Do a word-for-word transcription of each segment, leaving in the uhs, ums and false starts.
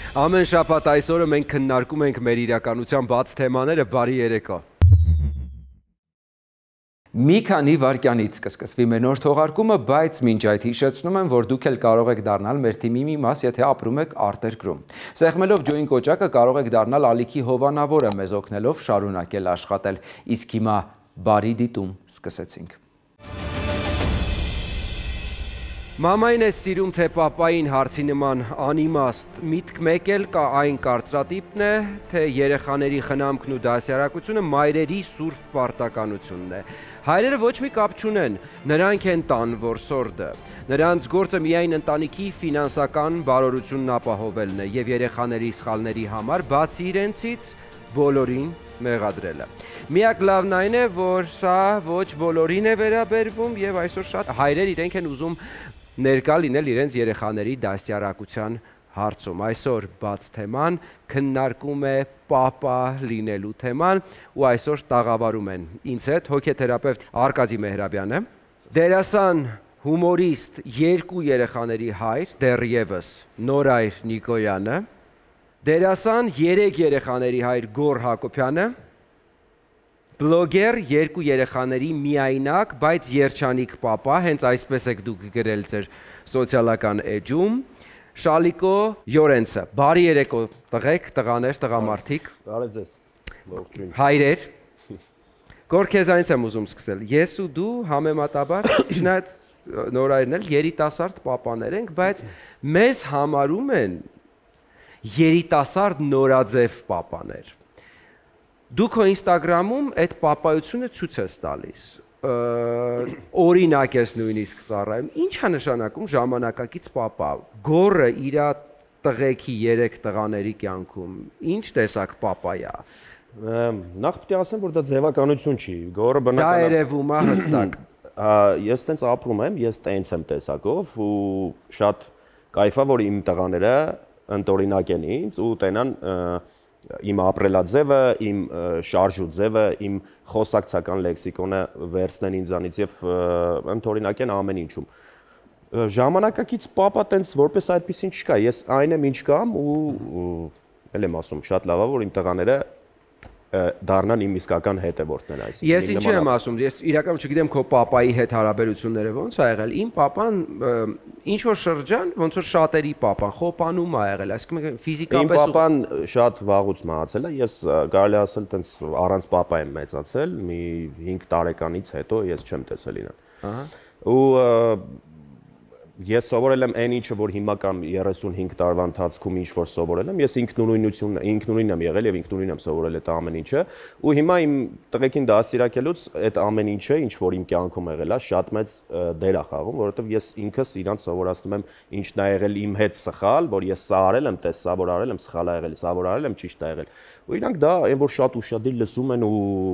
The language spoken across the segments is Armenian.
Ամեն շաբաթ այսօրը մենք քննարկում ենք մեր իրականության բաց թեմաները, բարի երեկո։ Մի քանի վայրկյանից կսկսվի մեր նոր թողարկումը, բայց մինչ այդ հիշեցնում եմ, որ դուք էլ կարող եք դառնալ մեր թիմի մի մաս, եթե ապրում եք արտերկրում։ Սեղմելով ջոին կոճակը կարող եք դառնալ ալիքի հովանավորը, մեզ օգնելով շարունակել աշխատել։ Իսկ հիմա բարի դիտում սկսեցինք։ Մամային է սիրում, թե պապային հարցի նման անիմաստ միտք մեկ էլ կա, այն կարծրատիպն է, թե երեխաների խնամքն ու դասյարակությունը մայրերի սուրբ պարտականությունն է։ Հայրերը ոչ մի կապ չունեն, նրանք են տան որսորդը։ Նրանց գործը միայն ընտանիքի ֆինանսական բարօրությունն ապահովելն է եւ երեխաների սխալների համար բացի իրենցից բոլորին մեղադրելը։ Միակ լավն այն է, որ սա ոչ բոլորին է վերաբերվում եւ այսօր շատ հայրեր իրենք են ուզում ներկա լինել իրենց երեխաների դաստիարակության հարցում։ Այսօր բաց թեման քննարկում է պապա լինելու թեման ու այսօր տաղավարում են ինձ հետ հոգեթերապևտ Արկադի Մեհրաբյանը, դերասան, հումորիստ, երկու երեխաների հայր, դեռևս Նորայր Նիկոյանը, դերասան, երեք երեխաների հայր Գոռ Հակոբյանը, բլոգեր, երկու երեխաների միայնակ, բայց երջանիկ պապա, հենց այսպես եք դուք գրել ձեր սոցիալական էջում, Շալիկո Յորենցը։ Բարի երեկո տղեկ, տղաներ, տղամարդիկ։ Բարև ձեզ։ Ողջույն։ Հայրեր։ Գոռ, քեզանից եմ ուզում սկսել։ Ես ու դու համեմատաբար, չնայած Նորայրն էլ երիտասարդ պապաներ ենք, բայց մեզ համարում են երիտասարդ նորաձև պապաներ։ Դու քո Ինստագրամում այդ պապայությունը ցույց ես տալիս, օրինակ ես նույնիսկ ծառայում, ինչ է նշանակում ժամանակակից պապա, Գոռը իր տղեքի երեք տղաների կյանքում, ինչ տեսակ պապայա։ Նախ պետք է ասեմ, որ դա ձևականություն չի, Գոռը բնական Դա երևում է հստակ։ Ես տենց ապրում եմ, ես տենց եմ տեսակով ու շատ կայֆ է, որ իմ տղաները ընտորինակ են ինձ ու տենան իմ ապրելաձևը, իմ շարժու ձևը, իմ խոսակցական լեքսիկոնը վերցնեն ինձանից եւ ընդօրինակ են ամեն ինչում։ Ժամանակակից պապա տենց որպես այդպեսին չկա, ես այն եմ ինչ կամ ու ել եմ ասում, շատ լավ է, որ իմ տղաները դառնան իմ իսկական հետևորդներ, այսինքն։ Ես ինչ եմ ասում, ես իրականում չգիտեմ քո պապայի հետ հարաբերությունները ոնց ա եղել։ Իմ պապան ինչ որ շրջան, ոնց որ շատերի պապան, խոպանում ա եղել, այսինքն ֆիզիկապես։ Իմ պապան շատ վաղուց մահացել է, ես կարելի ասել տենց առանց պապա եմ մեծացել, մի հինգ տարեկանից հետո ես չեմ տեսել իրան։ Ահա։ Ու ես սովորել եմ այն ինչը, որ հիմա կամ երեսունհինգ տարվա ընթացքում ինչ որ սովորել եմ, ես ինքնուրույնություն, ինքնուրույն եմ եղել եւ ինքնուրույն եմ սովորել այդ ամեն ինչը, ու հիմա իմ տղեկին դաստիարակելուց այդ ամեն ինչը, ինչ որ իմ կյանքում եղել է, շատ մեծ դեր է խաղում, որովհետեւ ես ինքս իրանց սովորացնում եմ ինչն է եղել իմ հետ սխալ, որ ես սա արել եմ, տես սա որ արել եմ, սխալ ա եղել, սա որ արել եմ, ճիշտ ա եղել։ Ու իրանք դա այն որ շատ ուշադիր լսում են ու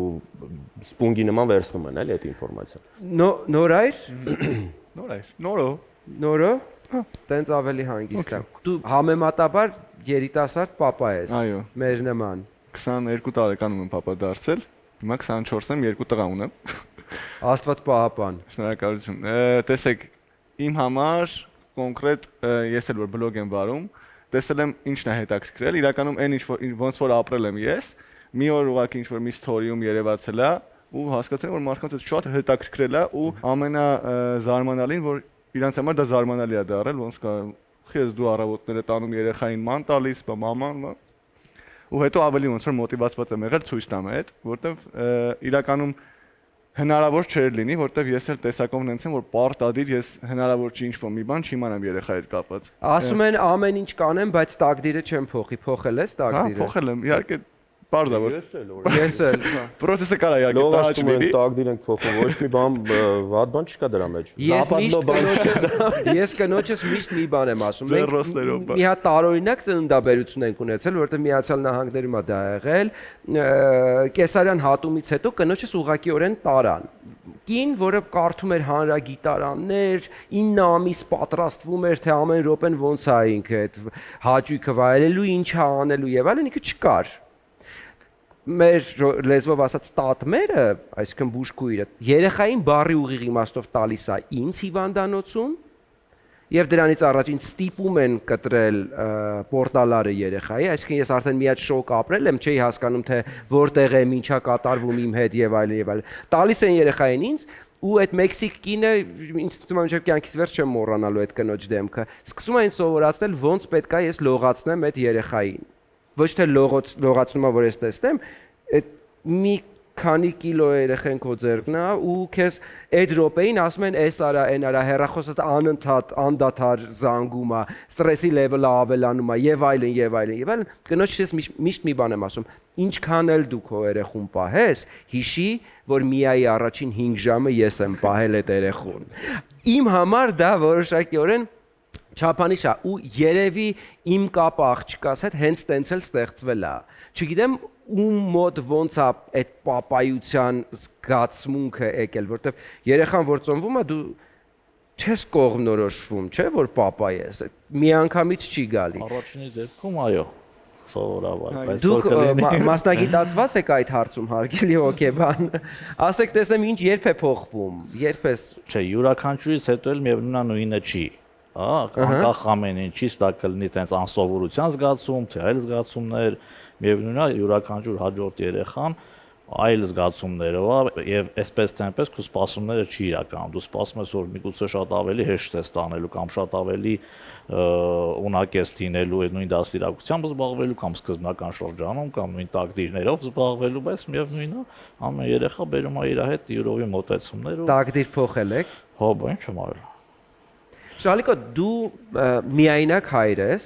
սպունգի նման վերցնում են, էլի այդ ինֆորմացիան։ Նորայր։ Նորայր, նորո Նորո, տենց ավելի հանգիստ է։ Դու համեմատաբար երիտասարդ պապա ես։ Այո։ Մեր նման։ քսաներկու տարեկանում եմ պապա դարձել, հիմա քսանչորս եմ, երկու տղա ունեմ։ Աստված պահապան։ Շնորհակալություն։ Տեսեք, իմ համար կոնկրետ ես էլ որ բլոգ եմ վարում, տեսել եմ ինչն է հետաքրքրել, իրականում այն ինչ որ ոնց որ ապրել եմ ես, մի օր ուղղակի ինչ որ մի սթորիում երևացել է ու հասկացել եմ որ մարդկանց այդ շատ հետաքրքրել է ու ամենազարմանալին որ իրանց համար դա զարմանալի է դառել, ոնց կա, խես դու առավոտները տանում երեխային ման տալիս, բա մաման, ու հետո ավելի ոնց որ մոտիվացված եմ եղել ցույց տամ այդ, որտեվ իրականում հնարավոր չէր լինի, որտեվ ես էլ տեսակով նենց եմ, որ պարտադիր ես հնարավոր չի ինչ-որ մի բան չիմանամ երեխայի հետ կապված։ Ասում են ամեն ինչ կանեմ, բայց տակդիրը չեմ փոխի, փոխել ես տակդիրը։ Հա, փոխել եմ, իհարկե Պարզա որ ես էլ պրոցեսը կարա իհարկե տաճ լինի։ Տակդիր ենք փոխում, ոչ մի բան վատ բան չկա դրա մեջ։ Ես միշտ կնոջս ես կնոջս միշտ մի բան եմ ասում։ Մենք մի հատ տարօրինակ ծննդաբերություն ենք ունեցել, որովհետև Միացյալ Նահանգներում է դա եղել։ Կեսարյան հատումից հետո կնոջս ուղղակիորեն տարան։ Կին, որը կարդում էր հանրագիտարաններ, ինը ամիս պատրաստվում էր, թե ամեն րոպեն ոնց է ինքը այդ հաճույքը վայելելու, ինչ է անելու եւ այլն, ինքը չկար։ Մեր լեզվով ասած տատմերը, այսինքն բուժքույրը, երեխային բարի ուղիղ իմաստով տալիս է ինձ հիվանդանոցում Եվ դրանից առաջին ստիպում են կտրել պորտալարը երեխայի, այսինքն ես արդեն մի հատ շոկ ապրել եմ, չէի հասկանում թե որտեղ եմ, ինչա կատարվում իմ հետ եւ այլն եւ այլն։ Տալիս են երեխային ինձ ու այդ Մեքսիկ կինը ինձ թվում է մինչև կյանքիս վերջ չեմ մոռանալու այդ կնոջ դեմքը։ Սկսում են սովորացնել ոնց պետք է ես լողացնեմ այդ երեխային։ Ոչ թե լողացնումա, որ ես տեսնեմ, այդ մի քանի կիլո երեխեն քո ձեռքն է ու քեզ այդ րոպեին ասում են էս արա, այն արա, հեռախոսդ անընդհատ, անդադար զանգում է, ստրեսի լեվելը ավելանում է եւ այլն եւ այլն եւ այլն։ Կնոջ ես միշտ մի բան եմ ասում, ինչքան էլ դու քո երեխուն պահես, հիշի, որ միայի առաջին հինգ ժամը ես եմ պահել այդ երեխուն։ Իմ համար դա որոշակիորեն չափանիշ է ու երևի իմ կապը աղջկաս հետ հենց տենց էլ ստեղծվել է։ Չգիտեմ ում մոտ ոնց է այդ պապայության զգացմունքը եկել, որտեվ երեխան որ ծնվում է դու չես կողմնորոշվում, չէ՞ որ պապա ես, միանգամից չի գալի։ Առաջինի դեպքում այո, սովորաբար, բայց դուք մասնագիտացված եք այդ հարցում, հարգելի հոգեբան։ Ասեք, տեսնեմ ինչ երբ է փոխվում, երբ է։ Չէ, յուրաքանչյուրից հետո էլ միևնույնն է նույնը չի։ Հա, անկախ ամեն ինչից դա կլինի տենց անսովորության զգացում, թե այլ զգացումներ, միևնույնն է յուրաքանչյուր հաջորդ երեխան այլ զգացումներով է եւ այսպես թե այնպես քո սպասումները չի իրականում։ Դու սպասում ես որ միգուցե շատ ավելի հեշտ է ստանալու կամ շատ ավելի ունակ ես լինելու այդ նույն դաստիարակությամբ զբաղվելու կամ սկզբնական շրջանում կամ նույն տակդիրներով զբաղվելու, բայց միևնույնն է ամեն երեխա բերում է իր հետ յուրովի մոտեցումներ ու տակդիր փոխել եք։ Հո, բա ինչ եմ արել։ Շալիկո, դու միայնակ հայր ես,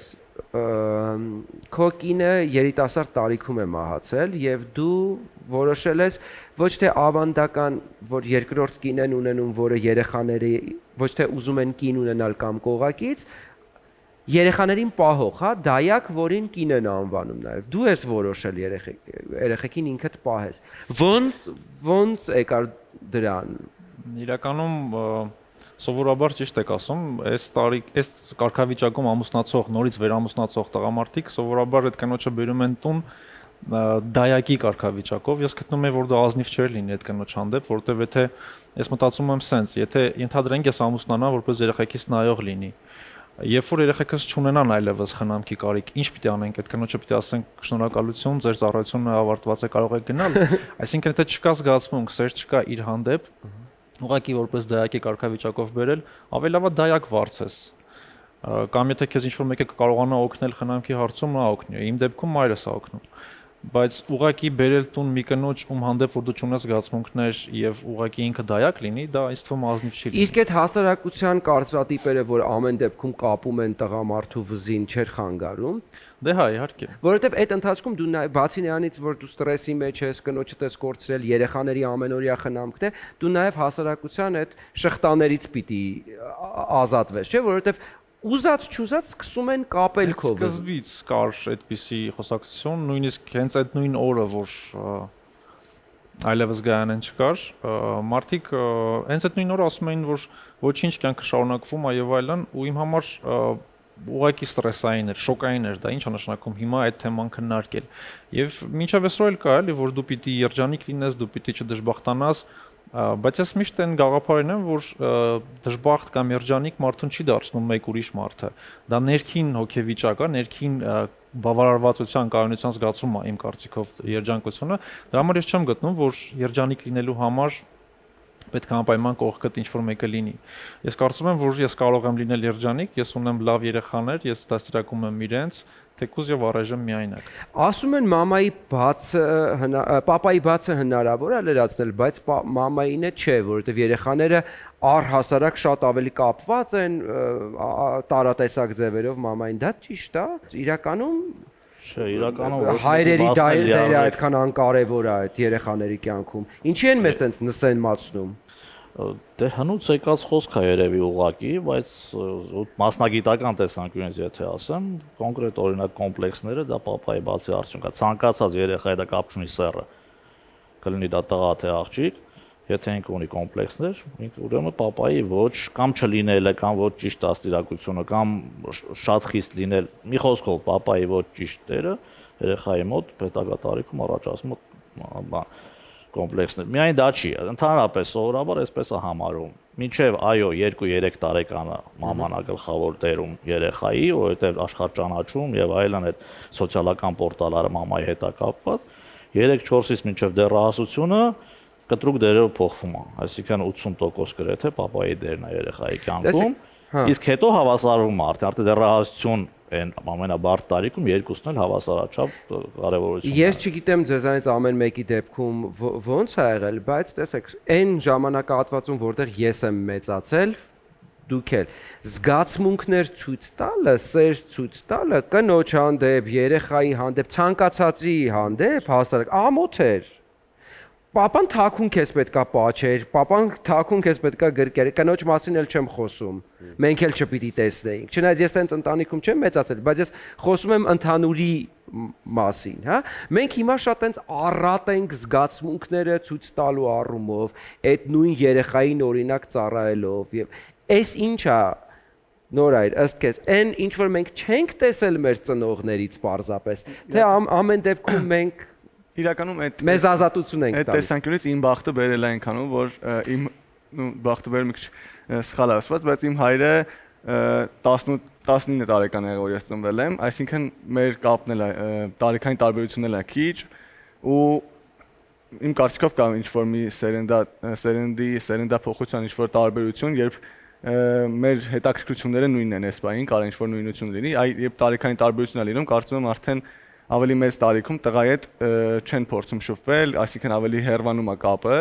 քո կինը երիտասարդ տարիքում է մահացել եւ դու որոշել ես ոչ թե ավանդական, որ երկրորդ կին են ունենում, որը երեխաների ոչ թե ուզում են կին ունենալ կամ կողակից, երեխաներին պահող, հա, դայակ, որին կին են անվանում նաեւ։ Դու ես որոշել երեխեքին ինքդ պահես։ Ոնց ոնց եկար դրան։ Իրականում Սովորաբար ճիշտ եք ասում, այս տարի, այս կարգավիճակում ամուսնացող, նորից վերամուսնացող տղամարդիկ սովորաբար այդ կնոջը բերում են տուն դայակի կարգավիճակով։ Ես գտնում եմ, որ դա ազնիվ չէր լինի այդ կնոջ հանդեպ, որտեվ եթե ես մտածում եմ սենց, եթե ենթադրենք ես ամուսնանամ, որպես երեխեքից նայող լինի, երբ որ երեխեքս չունենան այլևս խնամքի կարիք, ինչ պիտի անենք, այդ կնոջը պիտի ասենք շնորհակալություն, ձեր ծառայությունը ավարտված է, կարող եք գնալ։ Այսինքն եթե չկա զգացմունք, սեր չկա իր հանդեպ, ուղղակի որպես դայակի կարգավիճակով բերել, ավելի լավ է դայակ վարձես։ Կամ եթե քեզ ինչ-որ մեկը կարողանա օգնել խնամքի հարցում, նա օգնի։ Իմ դեպքում մայրս է օգնում։ Բայց ուղղակի բերել տուն մի կնոջ, ում հանդեպ որ դու չունես զգացմունքներ եւ ուղղակի ինքը դայակ լինի, դա ինձ թվում ազնիվ չի լինի։ Իսկ այդ հասարակության կարծրատիպերը, որ ամեն դեպքում կապում են տղամարդու վզին, չեր խանգարում։ Դե հա, իհարկե։ Որովհետեւ այդ ընթացքում դու բացի նրանից, որ դու ստրեսի մեջ ես, կնոջդ ես կորցրել, երեխաների ամենօրյա խնամքն է, դու նաեւ հասարակության այդ շղթաներից պիտի ազատվես, չէ՞, որովհետեւ ուզած չուզած սկսում են կապել քո։ Սկզբից կար այդպիսի խոսակցություն, նույնիսկ հենց այդ նույն օրը, որ այլևս գայանեն չկար, մարդիկ հենց այդ նույն օրը ասում էին, որ ոչինչ կյանքը շարունակվում է եւ այլն, ու իմ համար ուղղակի ստրեսային էր, շոկային էր դա, ինչ է նշանակում հիմա այդ թեման քննարկել։ Եվ մինչև այսօր էլ կա, էլի, որ դու պիտի երջանիկ լինես, դու պիտի չդժբախտանաս, բայց ես միշտ այն գաղափարին եմ, որ դժբախտ կամ երջանիկ մարդուն չի դարձնում մեկ ուրիշ մարդը։ Դա ներքին հոգեվիճակ է, ներքին բավարարվածության, կայունության զգացում է իմ կարծիքով երջանկությունը։ Դրա համար ես չեմ գտնում, որ երջանիկ լինելու համար պետք է անպայման կողքդ ինչ-որ մեկը լինի։ Ես կարծում եմ, որ ես կարող եմ լինել երջանիկ, ես ունեմ լավ երեխաներ, ես դաստիարակում եմ իրենց, թեկուզ եւ առայժմ միայնակ։ Ասում են մամայի բացը, պապայի բացը հնարավոր է լրացնել, բայց մամայինը չէ, որովհետեւ երեխաները առհասարակ շատ ավելի կապված են տարատեսակ ձևերով մամային, դա ճիշտ է։ Իրականում Չէ, իրականում հայրերի դերը այդքան անկարևոր է այդ երեխաների կյանքում։ Ինչի են մեզ տենց նսեն մացնում։ Դե հնուց եկած խոսք է երևի ուղղակի, բայց մասնագիտական տեսանկյունից եթե ասեմ, կոնկրետ օրինակ կոմպլեքսները դա պապայի բացի արդյունք է։ Ցանկացած երեխայի դա կապ չունի սեռը։ Կլինի դա տղա թե աղջիկ, եթե ինքը ունի կոմպլեքսներ, ինքը ուրեմն պապայի ոչ կամ չլինելը կամ ոչ ճիշտ դաստիարակությունը կամ շատ խիստ լինել, մի խոսքով պապայի ոչ ճիշտ դերը երեխայի մոտ պետական տարիքում առաջացնում բան։ կոմպլեքսներ։ Միայն դա չի, ընդհանրապես սովորաբար այսպես է համարում։ Մինչև այո երկու-երեք տարեկանը մաման է գլխավոր դերում երեխայի, որովհետև աշխարհճանաչում եւ այլն այդ սոցիալական պորտալները մամայի հետ է կապված, երեք-չորսից մինչև դեռահասությունը կտրուկ դերերով փոխվում է, այսինքն ութսուն տոկոս գրեթե պապայի դերն է երեխայի կյանքում, իսկ հետո հավասարվում է, արդեն դեռահասություն այն ամենաբարդ տարիքում երկուսն էլ հավասարաչափ կարևորություն։ Ես չգիտեմ ձեզանից ամեն մեկի դեպքում ո՞նց է եղել, բայց տեսեք, այն ժամանակահատվածում, որտեղ ես եմ մեծացել, դուք էլ զգացմունքներ ցույց տալը, սեր ցույց տալը, կնոջ հանդեպ, երեխայի հանդեպ, ցանկացածի հանդեպ հասարակ ամոթ էր։ Պապան թաքուն քեզ պետքա պաչեր, պապան թաքուն քեզ պետքա գրկեր, կնոջ մասին էլ չեմ խոսում։ Մենք էլ չպիտի տեսնեինք։ Չնայած ես տենց ընտանիքում չեմ մեծացել, բայց ես խոսում եմ ընդհանուրի մասին, հա։ Մենք հիմա շատ տենց առատ ենք զգացմունքները ցույց տալու առումով, այդ նույն երեխային օրինակ ծառայելով եւ այս ինչա նորայր ըստ քեզ, այն ինչ որ մենք չենք տեսել մեր ծնողներից պարզապես, թե ամեն դեպքում մենք իրականում այդ մեզ ազատություն ենք տալիս։ Այդ տեսանկյունից իմ բախտը բերել է այնքանում, որ իմ բախտը բերել մի քիչ սխալ ասված, բայց իմ հայրը տասնինը տարեկան եղել որ ես ծնվել եմ, այսինքն մեր կապն էլ է տարիքային տարբերությունն էլ է քիչ ու իմ կարծիքով կա ինչ-որ մի սերնդա սերնդի սերնդափոխության ինչ-որ տարբերություն, երբ մեր հետաքրքրությունները նույնն են այս բային, կարող ինչ-որ նույնություն լինի, այ երբ տարիքային տարբերություն է լինում, կարծում եմ արդեն ավելի մեծ տարիքում տղայի հետ չեն փորձում շփվել, այսինքն ավելի հեռվանում է կապը։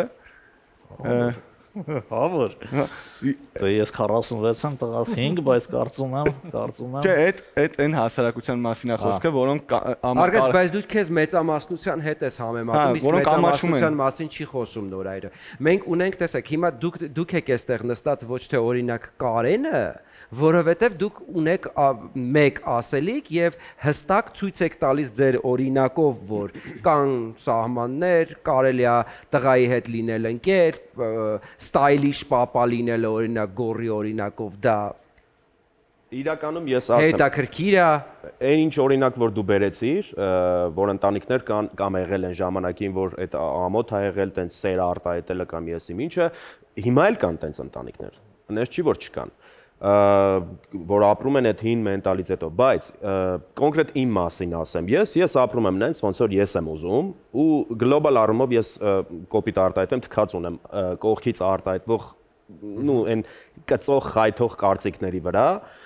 Հավոր։ Դե ես քառասունվեց եմ, տղաս հինգ, բայց կարծում եմ, կարծում եմ։ Չէ, այդ այդ այն հասարակության մասին է խոսքը, որոնք Արգես, բայց դու քեզ մեծամասնության հետ ես համեմատում, իսկ մեծամասնության մասին չի խոսում Նորայրը։ Մենք ունենք, տեսեք, հիմա դուք դուք եք այստեղ նստած ոչ թե օրինակ Կարենը, որովհետև դուք ունեք մեկ ասելիք եւ հստակ ցույց եք տալիս ձեր օրինակով, որ կան սահմաններ, կարելի է տղայի հետ լինել ընկեր, ստայլիշ պապա լինել օրինակ գորի օրինակով դա իրականում ես ասեմ հետաքրքիր է այն ինչ օրինակ որ դու բերեցիր, որ ընտանիքներ կան կամ եղել են ժամանակին, որ այդ ամոթ ա եղել, տենց սեր արտահայտելը կամ եսիմ ինչը, հիմա էլ կան տենց ընտանիքներ։ Այնպես չի որ չկան։ Որ ապրում են այդ հին մենտալիտետով, բայց կոնկրետ իմ մասին ասեմ, ես ես ապրում եմ նենց, ոնց որ ես եմ ուզում ու գլոբալ առումով ես կոպիտ արտահայտեմ, թքած ունեմ կողքից արտահայտվող, նու այն կծող խայթող կարծիքների վրա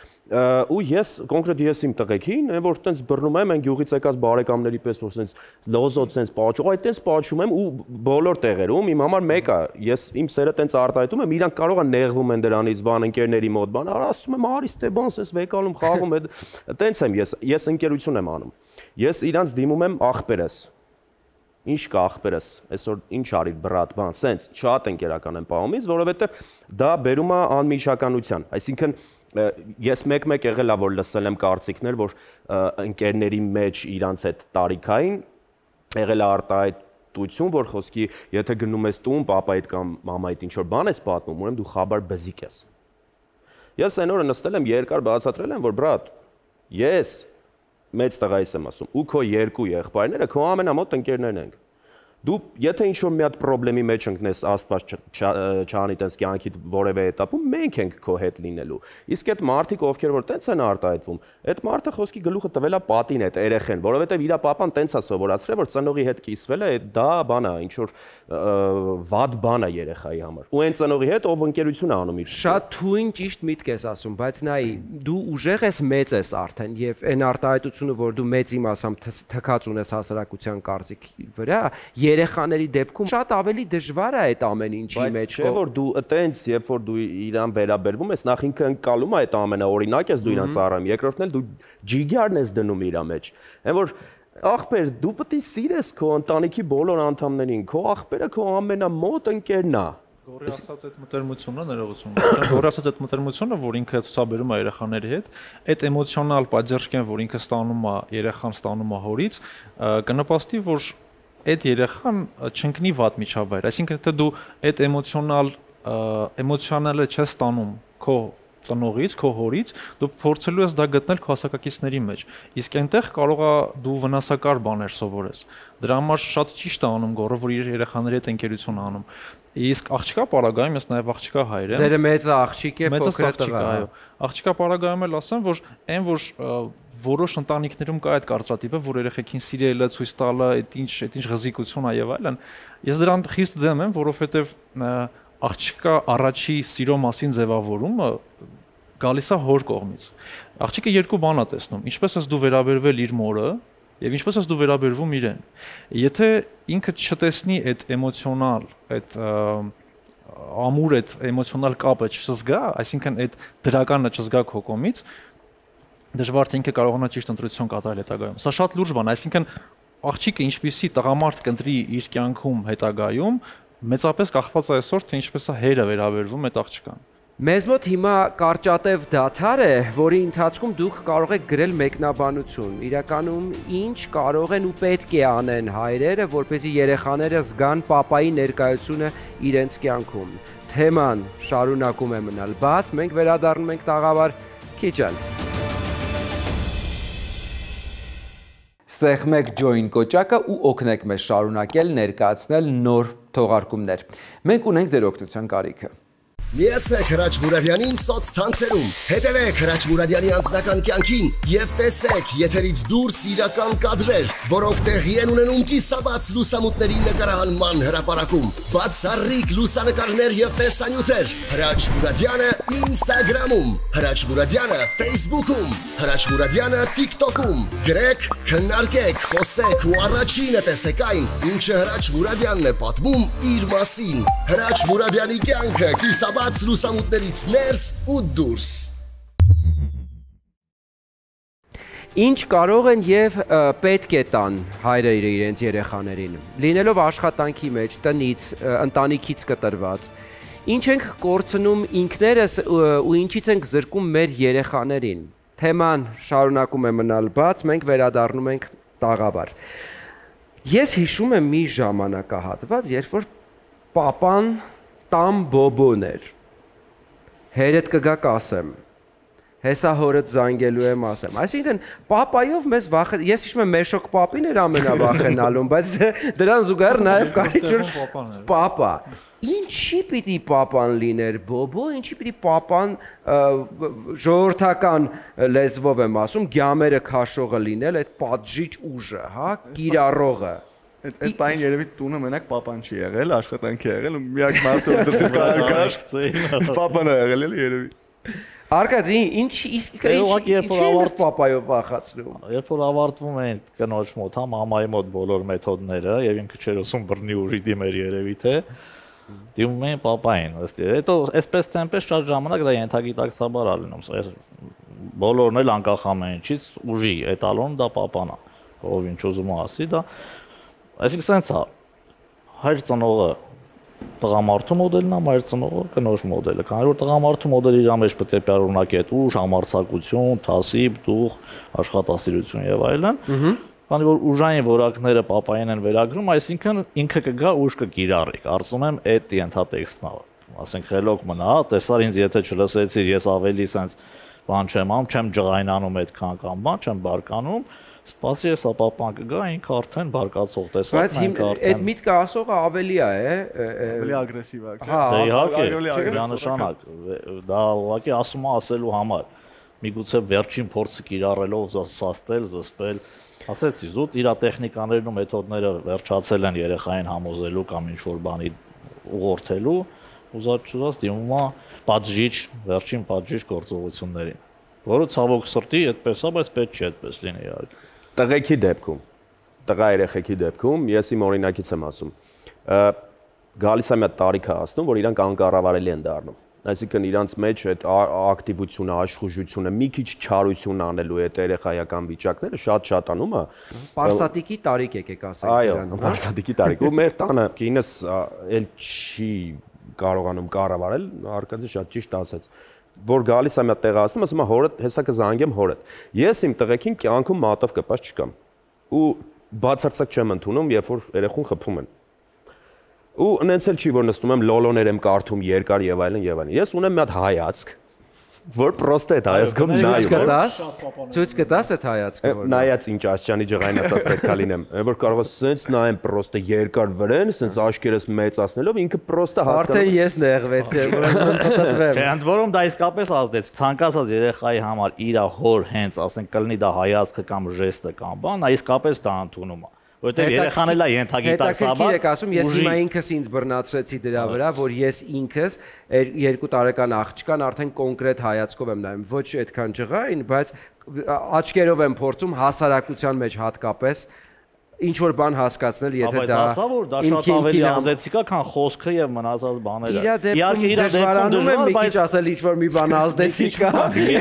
ու ես կոնկրետ ես իմ տղեկին, այն որ տենց բռնում եմ, այն գյուղից եկած բարեկամների պես որ տենց լոզոտ տենց պաչում, այդ տենց պաչում եմ ու բոլոր տեղերում իմ համար մեկ է, ես իմ սերը տենց արտահայտում եմ, իրանք կարող են նեղվում են դրանից, բան ընկերների մոտ, բան, ասում եմ, արի ստեբանս, ես վեկալում խաղում, տենց եմ ես, ես ընկերություն եմ անում։ Ես իրանց դիմում եմ ախպերս։ Ինչ կա ախպերս, այսօր ինչ արի բրատ, բան, սենց շատ ընկերական եմ պահումից, որովհետև դա բերում է անմիջականության, այսինքն ես մեկ-մեկ եղել է որ լսել եմ կարծիքներ, որ ընկերների մեջ իրանց այդ տարիքային եղել է արտահայտություն, որ խոսքի եթե գնում ես տուն, պապայիդ կամ մամայիդ ինչ որ բան ես պատմում, ուրեմն դու խաբար բզիկ ես։ Ես այն օրը նստել եմ երկար բացատրել եմ, որ բրատ, ես մեծ տղայիս եմ ասում, ու քո երկու եղբայրները քո ամենամոտ ընկերներն են։ Դու եթե ինչ-որ մի հատ խնդրի մեջ ընկնես, Աստված չանի տես կյանքիդ որևէ էտապում, մենք ենք քո հետ լինելու։ Իսկ այդ մարդիկ, ովքեր որ տենց են արտահայտվում, այդ մարդը խոսքի գլուխը տվել է պատին այդ երեխեն, որովհետև իր papan տենց է սովորացրել, որ ծնողի հետ կիսվել է, դա բան է, ինչ որ վատ բան է երեխայի համար։ Ու այն ծնողի հետ ով ընկերություն է անում իր։ Շատ թույն ճիշտ միտք ես ասում, բայց նայ, դու ուժեղ ես, մեծ ես արդեն, եւ այն արտահայտությունը, որ դու մեծ իմասամ թքած ունես հասարակության կարծիքի վրա, երեխաների դեպքում շատ ավելի դժվար է այդ ամեն ինչի մեջ։ Բայց չէ որ դու այտենց, երբ որ դու իրան վերաբերվում ես, նախ ինքը ընկալում է այդ ամենը, օրինակ ես դու իրան ծառայում, երկրորդն էլ դու ջիգարն ես դնում իր մեջ։ Այն որ ախպեր, դու պետք է սիրես քո ընտանիքի բոլոր անդամներին, քո ախպերը քո ամենամոտ ընկերն է։ Գորի ասած այդ մտերմությունը ներողություն։ Գորի ասած այդ մտերմությունը, որ ինքը ցուցաբերում է երեխաների հետ, այդ էմոցիոնալ պատժերշկեն, որ ինքը ստանում է, երեխան ստանում է հորից, կնպաստի, որ այդ երեխան չընկնի վատ միջավայր, այսինքն եթե դու այդ էմոցիոնալ էմոցիոնալը չես ստանում քո ծնողից, քո հորից, դու փորձելու ես դա գտնել քո հասակակիցների մեջ։ Իսկ այնտեղ կարող է դու վնասակար բաներ սովորես։ Դրա համար շատ ճիշտ է անում գորը, որ իր երեխաների հետ ընկերություն է անում։ Իսկ աղջկա պարագայում ես նաև աղջկա հայր եմ։ Ձերը մեծը աղջիկ է, փոքրը տղա, այո։ Աղջկա պարագայում էլ ասեմ, որ այն որ որոշ ընտանիքներում կա այդ կարծրատիպը, որ երեխեքին սիրելը, ցույց տալը, այդ ինչ, այդ ինչ ղզիկություն է եւ այլն, ես դրան խիստ դեմ եմ, որովհետեւ աղջկա առաջի սիրո մասին ձևավորումը գալիս է հոր կողմից։ Աղջիկը երկու բան է տեսնում, ինչպես ես դու վերաբերվել իր մորը եւ ինչպես ես դու վերաբերվում իրեն։ Եթե ինքը չտեսնի այդ էմոցիոնալ, այդ ամուր այդ էմոցիոնալ կապը չզգա, այսինքն այդ դրականը չզգա քո կողմից, դժվար թե ինքը կարողանա ճիշտ ընտրություն կատարել հետագայում։ Սա շատ լուրջ բան է, այսինքն աղջիկը ինչպեսի տղամարդ կընտրի իր կյանքում հետագայում, մեծապես կախված է այսօր թե ինչպես է հերը վերաբերվում այդ աղջկան։ Մեզ մոտ հիմա կարճատև դադար է, որի ընթացքում դուք կարող եք գրել մեկնաբանություն։ Իրականում ինչ կարող են ու պետք է անեն հայրերը, որպեսզի երեխաները զգան պապայի ներկայությունը իրենց կյանքում։ Թեման շարունակում է մնալ բաց, մենք վերադառնում ենք տաղավար քիչ անց։ Ստեղմեք Join կոճակը ու օգնեք մեզ շարունակել ներկայացնել նոր թողարկումներ։ Մենք ունենք ձեր օգնության կարիքը։ Միացեք Հրաչ Մուրադյանին սոցցանցերում, հետևեք Հրաչ Մուրադյանի անձնական կյանքին և տեսեք եթերից դուրս իրական կադրեր, որոնք տեղի են ունենում կիսաբաց լուսամուտների նկարահանման հրապարակում, բացառիկ լուսանկարներ և տեսանյութեր, Հրաչ Մուրադյանը Ինստագրամում, Հրաչ Մուրադյանը Facebook-ում, Հրաչ Մուրադյանը TikTok-ում, գրեք, քննարկեք, խոսեք ու առաջինը տեսեք այն, ինչը Հրաչ Մուրադյանն է պատմում իր մասին, Հրաչ Մուրադյանի կյանքը կիսաբաց լուսամուտներից ներս ու դուրս։ Ինչ կարող են եւ պետք է տան հայրերը իրենց երեխաներին, լինելով աշխատանքի մեջ, տնից, ընտանիքից կտրված, ինչ ենք կորցնում ինքներս ու ինչից ենք զրկում մեր երեխաներին։ Թեման շարունակում է մնալ բաց, մենք վերադառնում ենք տաղավար։ Ես հիշում եմ մի ժամանակահատված, երբ որ պապան տամ բոբոն էր, հերդ կգա կասեմ, հեսա հորդ զանգելու եմ ասեմ, այսինքն պապայով մեզ վախ, ես հիշում եմ մեշոկ պապին էր ամենավախենալում, բայց դրան զուգահեռ նաև կարիք որ պապա, ինչի պիտի պապան լիներ բոբո, ինչի պիտի պապան ժողովրդական լեզվով եմ ասում, գյամերը քաշողը լինել, այդ պատժիչ ուժը, հա, կիրառողը։ Այդ պայն երևի տունը մենակ պապան չի եղել, աշխատանքի եղել, ու միակ մարդը դրսից կարող կար, պապան է եղել էլի երևի։ Արկադի, ինչ իսկ ինչ պապայով վախացնում։ Երբ որ ավարտվում են կնոջ մոտ, հա, մամայի մոտ բոլոր մեթոդները, եւ ինքը չէր ուսում բռնի ուժի դիմեր երևի թե դիմում էին պապային, ըստ հետո այսպես թե այնպես շատ ժամանակ դա ենթագիտակցաբար է լինում, բոլորն էլ անկախ ամեն ինչից ուժի էտալոնը դա պապան է, ով ինչ ուզում է ասի դա, այսինքն սենց է, հայր ծնողը տղամարդու մոդելն է, մայր ծնողը կնոջ մոդելը, քանի որ տղամարդու մոդելը իր մեջ պետք է պարունակի այդ ուժ, համարձակություն, թասիբ, դուխ, աշխատասիրություն եւ այլն, քանի որ ուժային որակները պապային են վերագրում, այսինքն ինքը կգա ուժ կկիրառի, կարծում եմ այդ ենթատեքստն է, ասենք խելոք մնա, տեսար ինձ եթե չլսեցիր, ես ավելի սենց բան չեմ անում, չեմ ջղայնանում այդքան կամ բան, չեմ բարկանում, սպասի ես ապապան կգա, ինքը արդեն բարկացող տեսակ, մենք արդեն։ Այդ միտքը ասողը ավելի է, ավելի ագրեսիվ է։ Հա, իհարկե, միանշանակ, դա ուղղակի ասում է ասելու համար։ Միգուցե վերջին փորձը կիրառելով սաստել, զսպել, ասեցի, զուտ իր տեխնիկաներն ու մեթոդները վերջացել են երեխային համոզելու կամ ինչ-որ բանի ուղղորդելու, ուզած-չուզած դիմում է պատժիչ, վերջին պատժիչ գործողություններին, որը ցավոք սրտի այդպես է, բայց պետք չի այդպես լինի իհարկե։ Տղեկի դեպքում, տղա երեխեքի դեպքում, ես իմ օրինակից եմ ասում, գալիս է մի հատ տարիք է հասնում, որ իրանք անկառավարելի են դառնում։ Այսինքն իրանց մեջ այդ ակտիվությունը, աշխուժությունը, մի քիչ չարություն անելու այդ երեխայական վիճակները շատ-շատանում է։ Պարսատիկի տարիք եկեք ասենք դրան։ Այո, պարսատիկի տարիք։ Ու մեր տանը կինս էլ չի կարողանում կառավարել, Արկադին շատ ճիշտ ասեց, որ գալիս է մի հատ տեղացնում, ասում է հորդ, հեսա կզանգեմ հորդ։ Ես իմ տղեկին կյանքում մատով կպած չկամ։ Ու բացարձակ չեմ ընդունում, երբ որ երեխուն խփում են։ Ու նենց էլ չի որ նստում եմ լոլոներ եմ կարդում երկար եւ այլն եւ այլն։ Ես ունեմ մի հատ հայացք, որ պրոստետ հայացքով Ցույց նայում։ կտաս։ Ցույց կտաս այդ հայացքը որ։ Նայած ինչ աշճանի ջղայնացած պետքա լինեմ։ Որ կարող է սենց նայեմ պրոստը երկար վրան, սենց աշկերս մեծացնելով ինքը պրոստը հասկանում։ Արդեն ես նեղվեցի, որ պատտվեմ։ Չէ, ընդ որում դա իսկապես ազդեց ցանկացած երեխայի համար իր հոր հենց, ասենք, կլինի դա հայացքը կամ ժեստը կամ բան, նա իսկապես դա ընդունում է։ Որտեղ երեխան էլա ենթագիտակ սաբա։ Հետաքրքիր եք ասում, ես հիմա ինքս ինձ բռնացրեցի դրա վրա, որ ես ինքս երկու տարեկան աղջկան արդեն կոնկրետ հայացքով եմ նայում, ոչ այդքան ջղային, բայց աչքերով եմ փորձում հասարակության մեջ հատկապես ինչ որ բան հասկացնել, եթե դա ասա որ դա շատ ավելի ազդեցիկ է, քան խոսքը եւ մնացած բաները։ Իհարկե իր դեպքում դժվարանում եմ մի քիչ ասել ինչ որ մի բան ազդեցիկ է,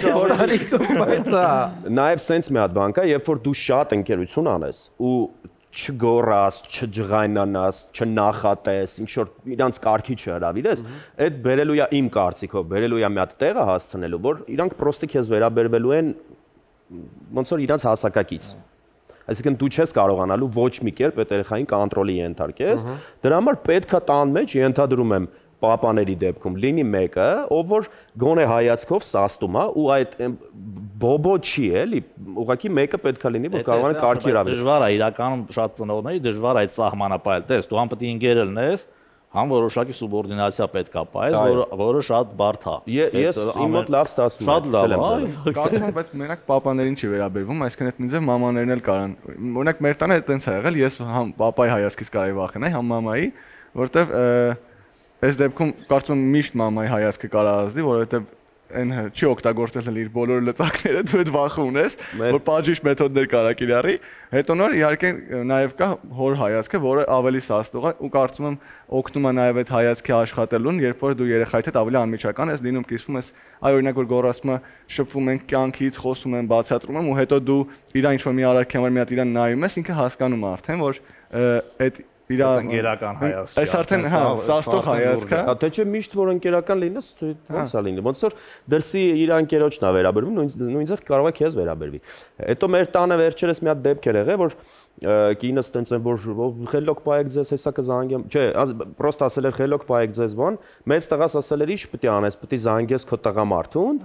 բայց նաեւ սենց մի հատ բան կա, երբ որ դու շատ ընկերություն անես ու չգորաս, չջղայնանաս, չնախատես, ինչ որ իրանց կարգի չհրավիրես, այդ բերելու է իմ կարծիքով, բերելու է մի հատ տեղը հասցնելու, որ իրանք պրոստը քեզ վերաբերվելու են ոնց որ իրանց հասակակից։ Այսինքն դու չես կարողանալու ոչ մի կերպ այդ երեխային կոնտրոլի ենթարկես, դրա համար պետքա տան մեջ ենթադրում եմ պապաների դեպքում լինի մեկը, ով որ գոնե հայացքով սաստում է ու այդ բոբո չի էլի, ուղղակի մեկը պետքա լինի, որ կարողանա կարգի հրավիրել։ Դժվար է իրականում շատ ծնողների դժվար է այդ սահմանը պայել։ Տես, դու համ պետք է ինգերել նես, համ որոշակի սուբորդինացիա պետք է պայես, որը որը շատ բարդ է։ Ես իմ մոտ լավ ստացվում է։ Շատ լավ է։ Կարծում եմ, բայց մենակ պապաներին չի վերաբերվում, այսինքն այդ ինձ մամաներն էլ կարան։ Օրինակ մեր տանը այտենց է եղել, ես համ պապայի հայացքից կարայի վախենայի, համ մամայի, որտեվ այս դեպքում կարծում եմ միշտ մամայի հայացքը կարա ազդի, որովհետև այն չի օգտագործել իր բոլոր լծակները, դու այդ վախը ունես, որ բաժիշ մեթոդներ կարա կիրառի, հետո նոր իհարկե նաև կա հոր հայացքը, որը ավելի սաստող է ու կարծում եմ օգնում է նաև այդ հայացքի աշխատելուն, երբ որ դու երեխայիդ հետ ավելի անմիջական ես լինում, կիսվում ես, այ օրինակ որ գոռացումը շփվում են կյանքից, խոսում են, բացատրում են ու հետո դու իրա ինչ որ մի արարքի համար մի հատ իրան նայում ես, ինքը հասկանում է արդեն, որ այդ իր ընկերական հայացք։ Այս արդեն հա, սաստող հայացք է։ Հա, թե չէ միշտ որ ընկերական լինես, ոնց է լինի։ Ոնց որ դրսի իր ընկերոջն է վերաբերվում, նույն ձև կարող է քեզ վերաբերվի։ Հետո մեր տանը վերջերս մի հատ դեպք էր եղել, որ կինս տենց են որ խելոք պայեք ձեզ հեսա կզանգեմ, չէ, պրոստ ասել էր խելոք պայեք ձեզ բան, մեծ տղաս ասել էր ի՞նչ պետք է անես, պետք է զանգես քո տղամարդուն։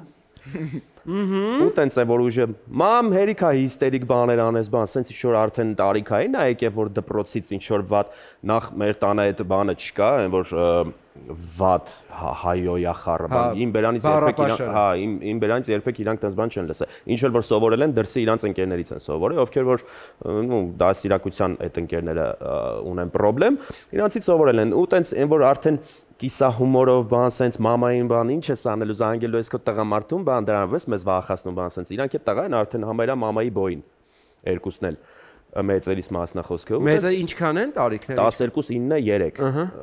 Ու տենց է որ ուժը մամ հերիքա հիստերիկ բաներ անես բան, սենց ինչ որ արդեն տարիքային ա եկև որ դպրոցից ինչ որ վատ նախ մեր տանը այդ բանը չկա, այն որ վատ հայոյա խառը բան, իմ բերանից երբեք իրանք, հա, իմ իմ բերանից երբեք իրանք տենց բան չեն լսել։ Ինչ որ սովորել են դրսի իրանք ընկերներից են սովորել, ովքեր որ նու դասիրակության այդ ընկերները ունեն խնդրեմ, իրանցից սովորել են ու տենց այն որ արդեն կիսա հումորով բան, սենց մամային բան, ինչ ես անելու, զանգելու ես քո տղամարդուն, բան դրանով մեզ վախացնում բան, սենց իրանք այդ տղան արդեն համարյա մամայի բոյին երկուսն էլ մեծերից մասնախոսքը։ Մեծը ինչքան են տարիքները։ տասներկու, ինը, երեք։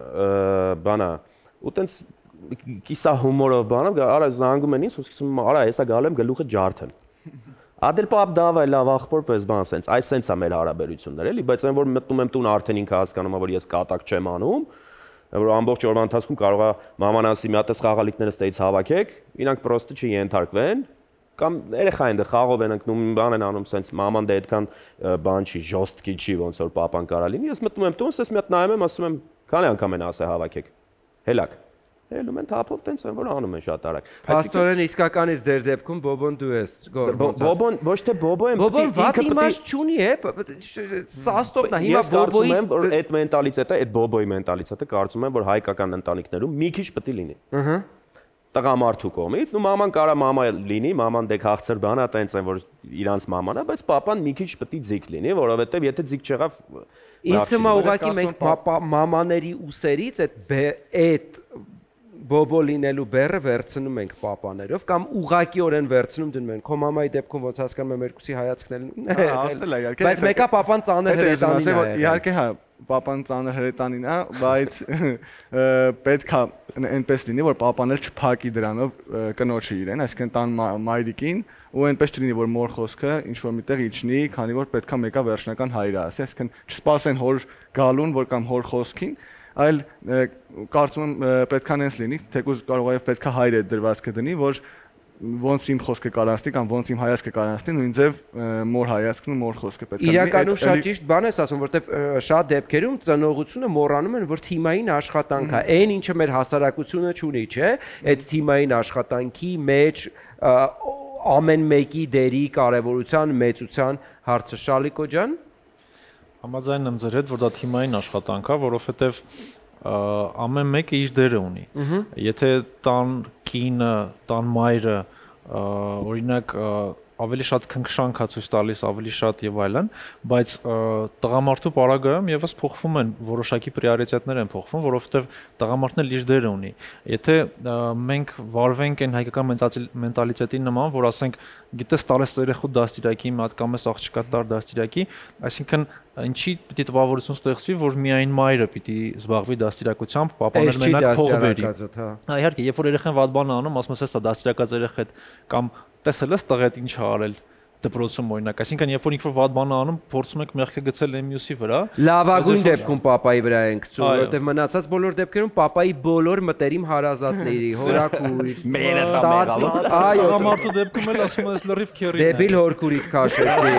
Բանա, ու տենց կիսա հումորով բանով, արա զանգում են ինձ, հուսքիսում արա հեսա գալու եմ գլուխը ջարդեմ։ Ադել պապ դավայ լավ ախպոր պես բան սենց, այս սենց է մեր հարաբերությունները, էլի, բայց այն որ մտնում եմ տուն արդեն ինքը հասկանում է, որ ես կատակ չեմ անում, որ ամբողջ օրվա ընթացքում կարող է մաման ասի մի հատ էս խաղալիքները ստեից հավաքեք, իրանք պրոստը չենթարկվեն, կամ երեխային դե խաղով են ընկնում, բան են անում սենց մաման դե այդքան բան չի, ժոստկի չի, ոնց որ պապան կարա լինի, ես մտնում եմ տուն, ես մի հատ նայում եմ, ասում եմ, քանի անգամ են ասել հավաքեք։ Հելակ։ Հելում են թափով տենց են որ անում են շատ արագ։ Փաստորեն իսկականից ձեր դեպքում բոբոն դու ես գորբոց։ Բոբոն ոչ թե բոբո եմ, բոբոն վատ իմաստ չունի է, սաստողն է, հիմա բոբոյի այդ մենտալիտետը, այդ բոբոյի մենտալիտետը կարծում եմ որ հայկական ընտանիքներում մի քիչ պետք է լինի։ Ահա։ Տղամարդու կողմից, ու մաման կարա մամա լինի, մաման դե քաղցր բան է, տենց են որ իրանց մաման է, բայց papan մի քիչ պետք է ձիգ լինի, որովհետև եթե ձիգ չեղավ ինձ թվում է ուղղակի մենք մամաների ուսերից այդ այդ բոբո լինելու բեռը վերցնում ենք papaներով կամ ուղղակիորեն վերցնում դնում ենք։ Քո մամայի դեպքում ոնց հասկանում եմ երկուսի հայացքներն են։ Բայց մեկը papan ծանր հրետանին է։ Իհարկե հա, papan ծանր հրետանին է, բայց պետք է այնպես լինի, որ papan էլ չփակի դրանով կնոջը իրեն, այսինքն տան մայրիկին ու այնպես չլինի, որ մոր խոսքը ինչ որ միտեղ իջնի, քանի որ պետքա մեկը վերջնական հայրը ասի, այսինքն չսպասեն հոր գալուն, որ կամ հոր խոսքին, այլ կարծում եմ պետքա նենց լինի, թեկուզ կարող է պետքա հայրը դրվածքը դնի, որ ոնց իմ խոսքը կարանցնի կամ ոնց իմ հայացքը կարանցնի, նույն ձև մոր հայացքն ու մոր խոսքը պետք է լինի։ Իրականում շատ ճիշտ բան ես ասում, որտեվ շատ դեպքերում ծնողությունը մոռանում են, որ թիմային աշխատանք է, այն ինչը մեր հասարակությունը չունի, չէ՞, այդ թիմային աշխատանքի մեջ ամեն մեկի դերի կարևորության, մեծության հարցը։ Շալիկո ջան, համաձայն եմ ձեր հետ, որ դա թիմային աշխատանք է, որովհետև ամեն մեկը իր դերը ունի։ Եթե տան կինը, տան մայրը, օրինակ ավելի շատ քնքշանք է ցույց տալիս, ավելի շատ եւ այլն, բայց տղամարդու պարագայում եւս փոխվում են որոշակի պրիորիտետներ են փոխվում, որովհետեւ տղամարդն էլ իր դերը ունի։ Եթե մենք վարվենք այն հայկական մենտալիտետի նման, որ ասենք, գիտես, տալես երեխու դաստիարակի, մի հատ կամ էս աղջկա տար դաստիարակի, այսինքն ինչի պիտի տպավորություն ստեղծվի, որ միայն մայրը պիտի զբաղվի դաստիարակությամբ, պապաներ մենակ փող բերի։ Հա, իհարկե, երբ որ երեխան վատ բան անում, ասում ես, սա դաստիարակած երեխա է կամ տեսել ես տղեդ ինչ ա արել դպրոցում օրինակ, այսինքն երբ որ ինչ-որ վատ բան անում, փորձում եք մեղքը գցել էն մյուսի վրա։ Լավագույն դեպքում պապայի վրա են գցում, որովհետև մնացած բոլոր դեպքերում պապայի բոլոր մտերիմ հարազատների, հորաքույր, մերը տա մեղալ։ Այո, տղամարդու դեպքում էլ ասում ես լրիվ քերին։ Դեբիլ հորքուրիդ քաշեցի։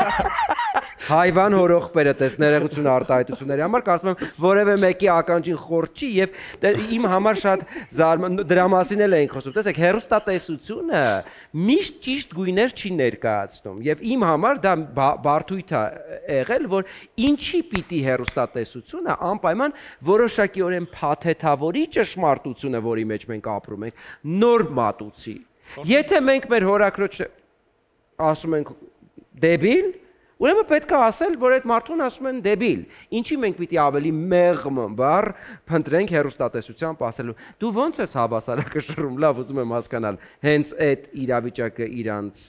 Հայվան հորոխբերը տես ներողություն արտահայտությունների համար կարծում եմ որևէ մեկի ականջին խորտ չի եւ իմ համար շատ դրա մասին էլ էինք խոսում։ Տեսեք, հերոստատեսությունը միշտ ճիշտ գույներ չի ներկայացնում եւ իմ համար դա բարդույթ է եղել, որ ինչի պիտի հերոստատեսությունը անպայման որոշակիորեն փաթեթավորի ճշմարտությունը, որի մեջ մենք ապրում ենք, նոր մատուցի։ Եթե մենք մեր հորաքրոջը ասում ենք դեբիլ, ուրեմն պետք է ասել, որ այդ մարդուն ասում են դեբիլ։ Ինչի մենք պիտի ավելի մեղմ բառ փնտրենք հերոստատեսությամբ ասելու։ Դու ո՞նց ես հավասարակշռում, լավ, ուզում եմ հասկանալ, հենց այդ իրավիճակը իրանց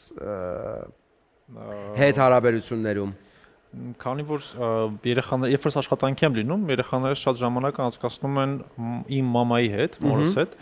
հետ հարաբերություններում։ Քանի որ երեխաները, երբ որ աշխատանքի եմ լինում, երեխաները շատ ժամանակ անցկացնում են իմ մամայի հետ, մորս հետ,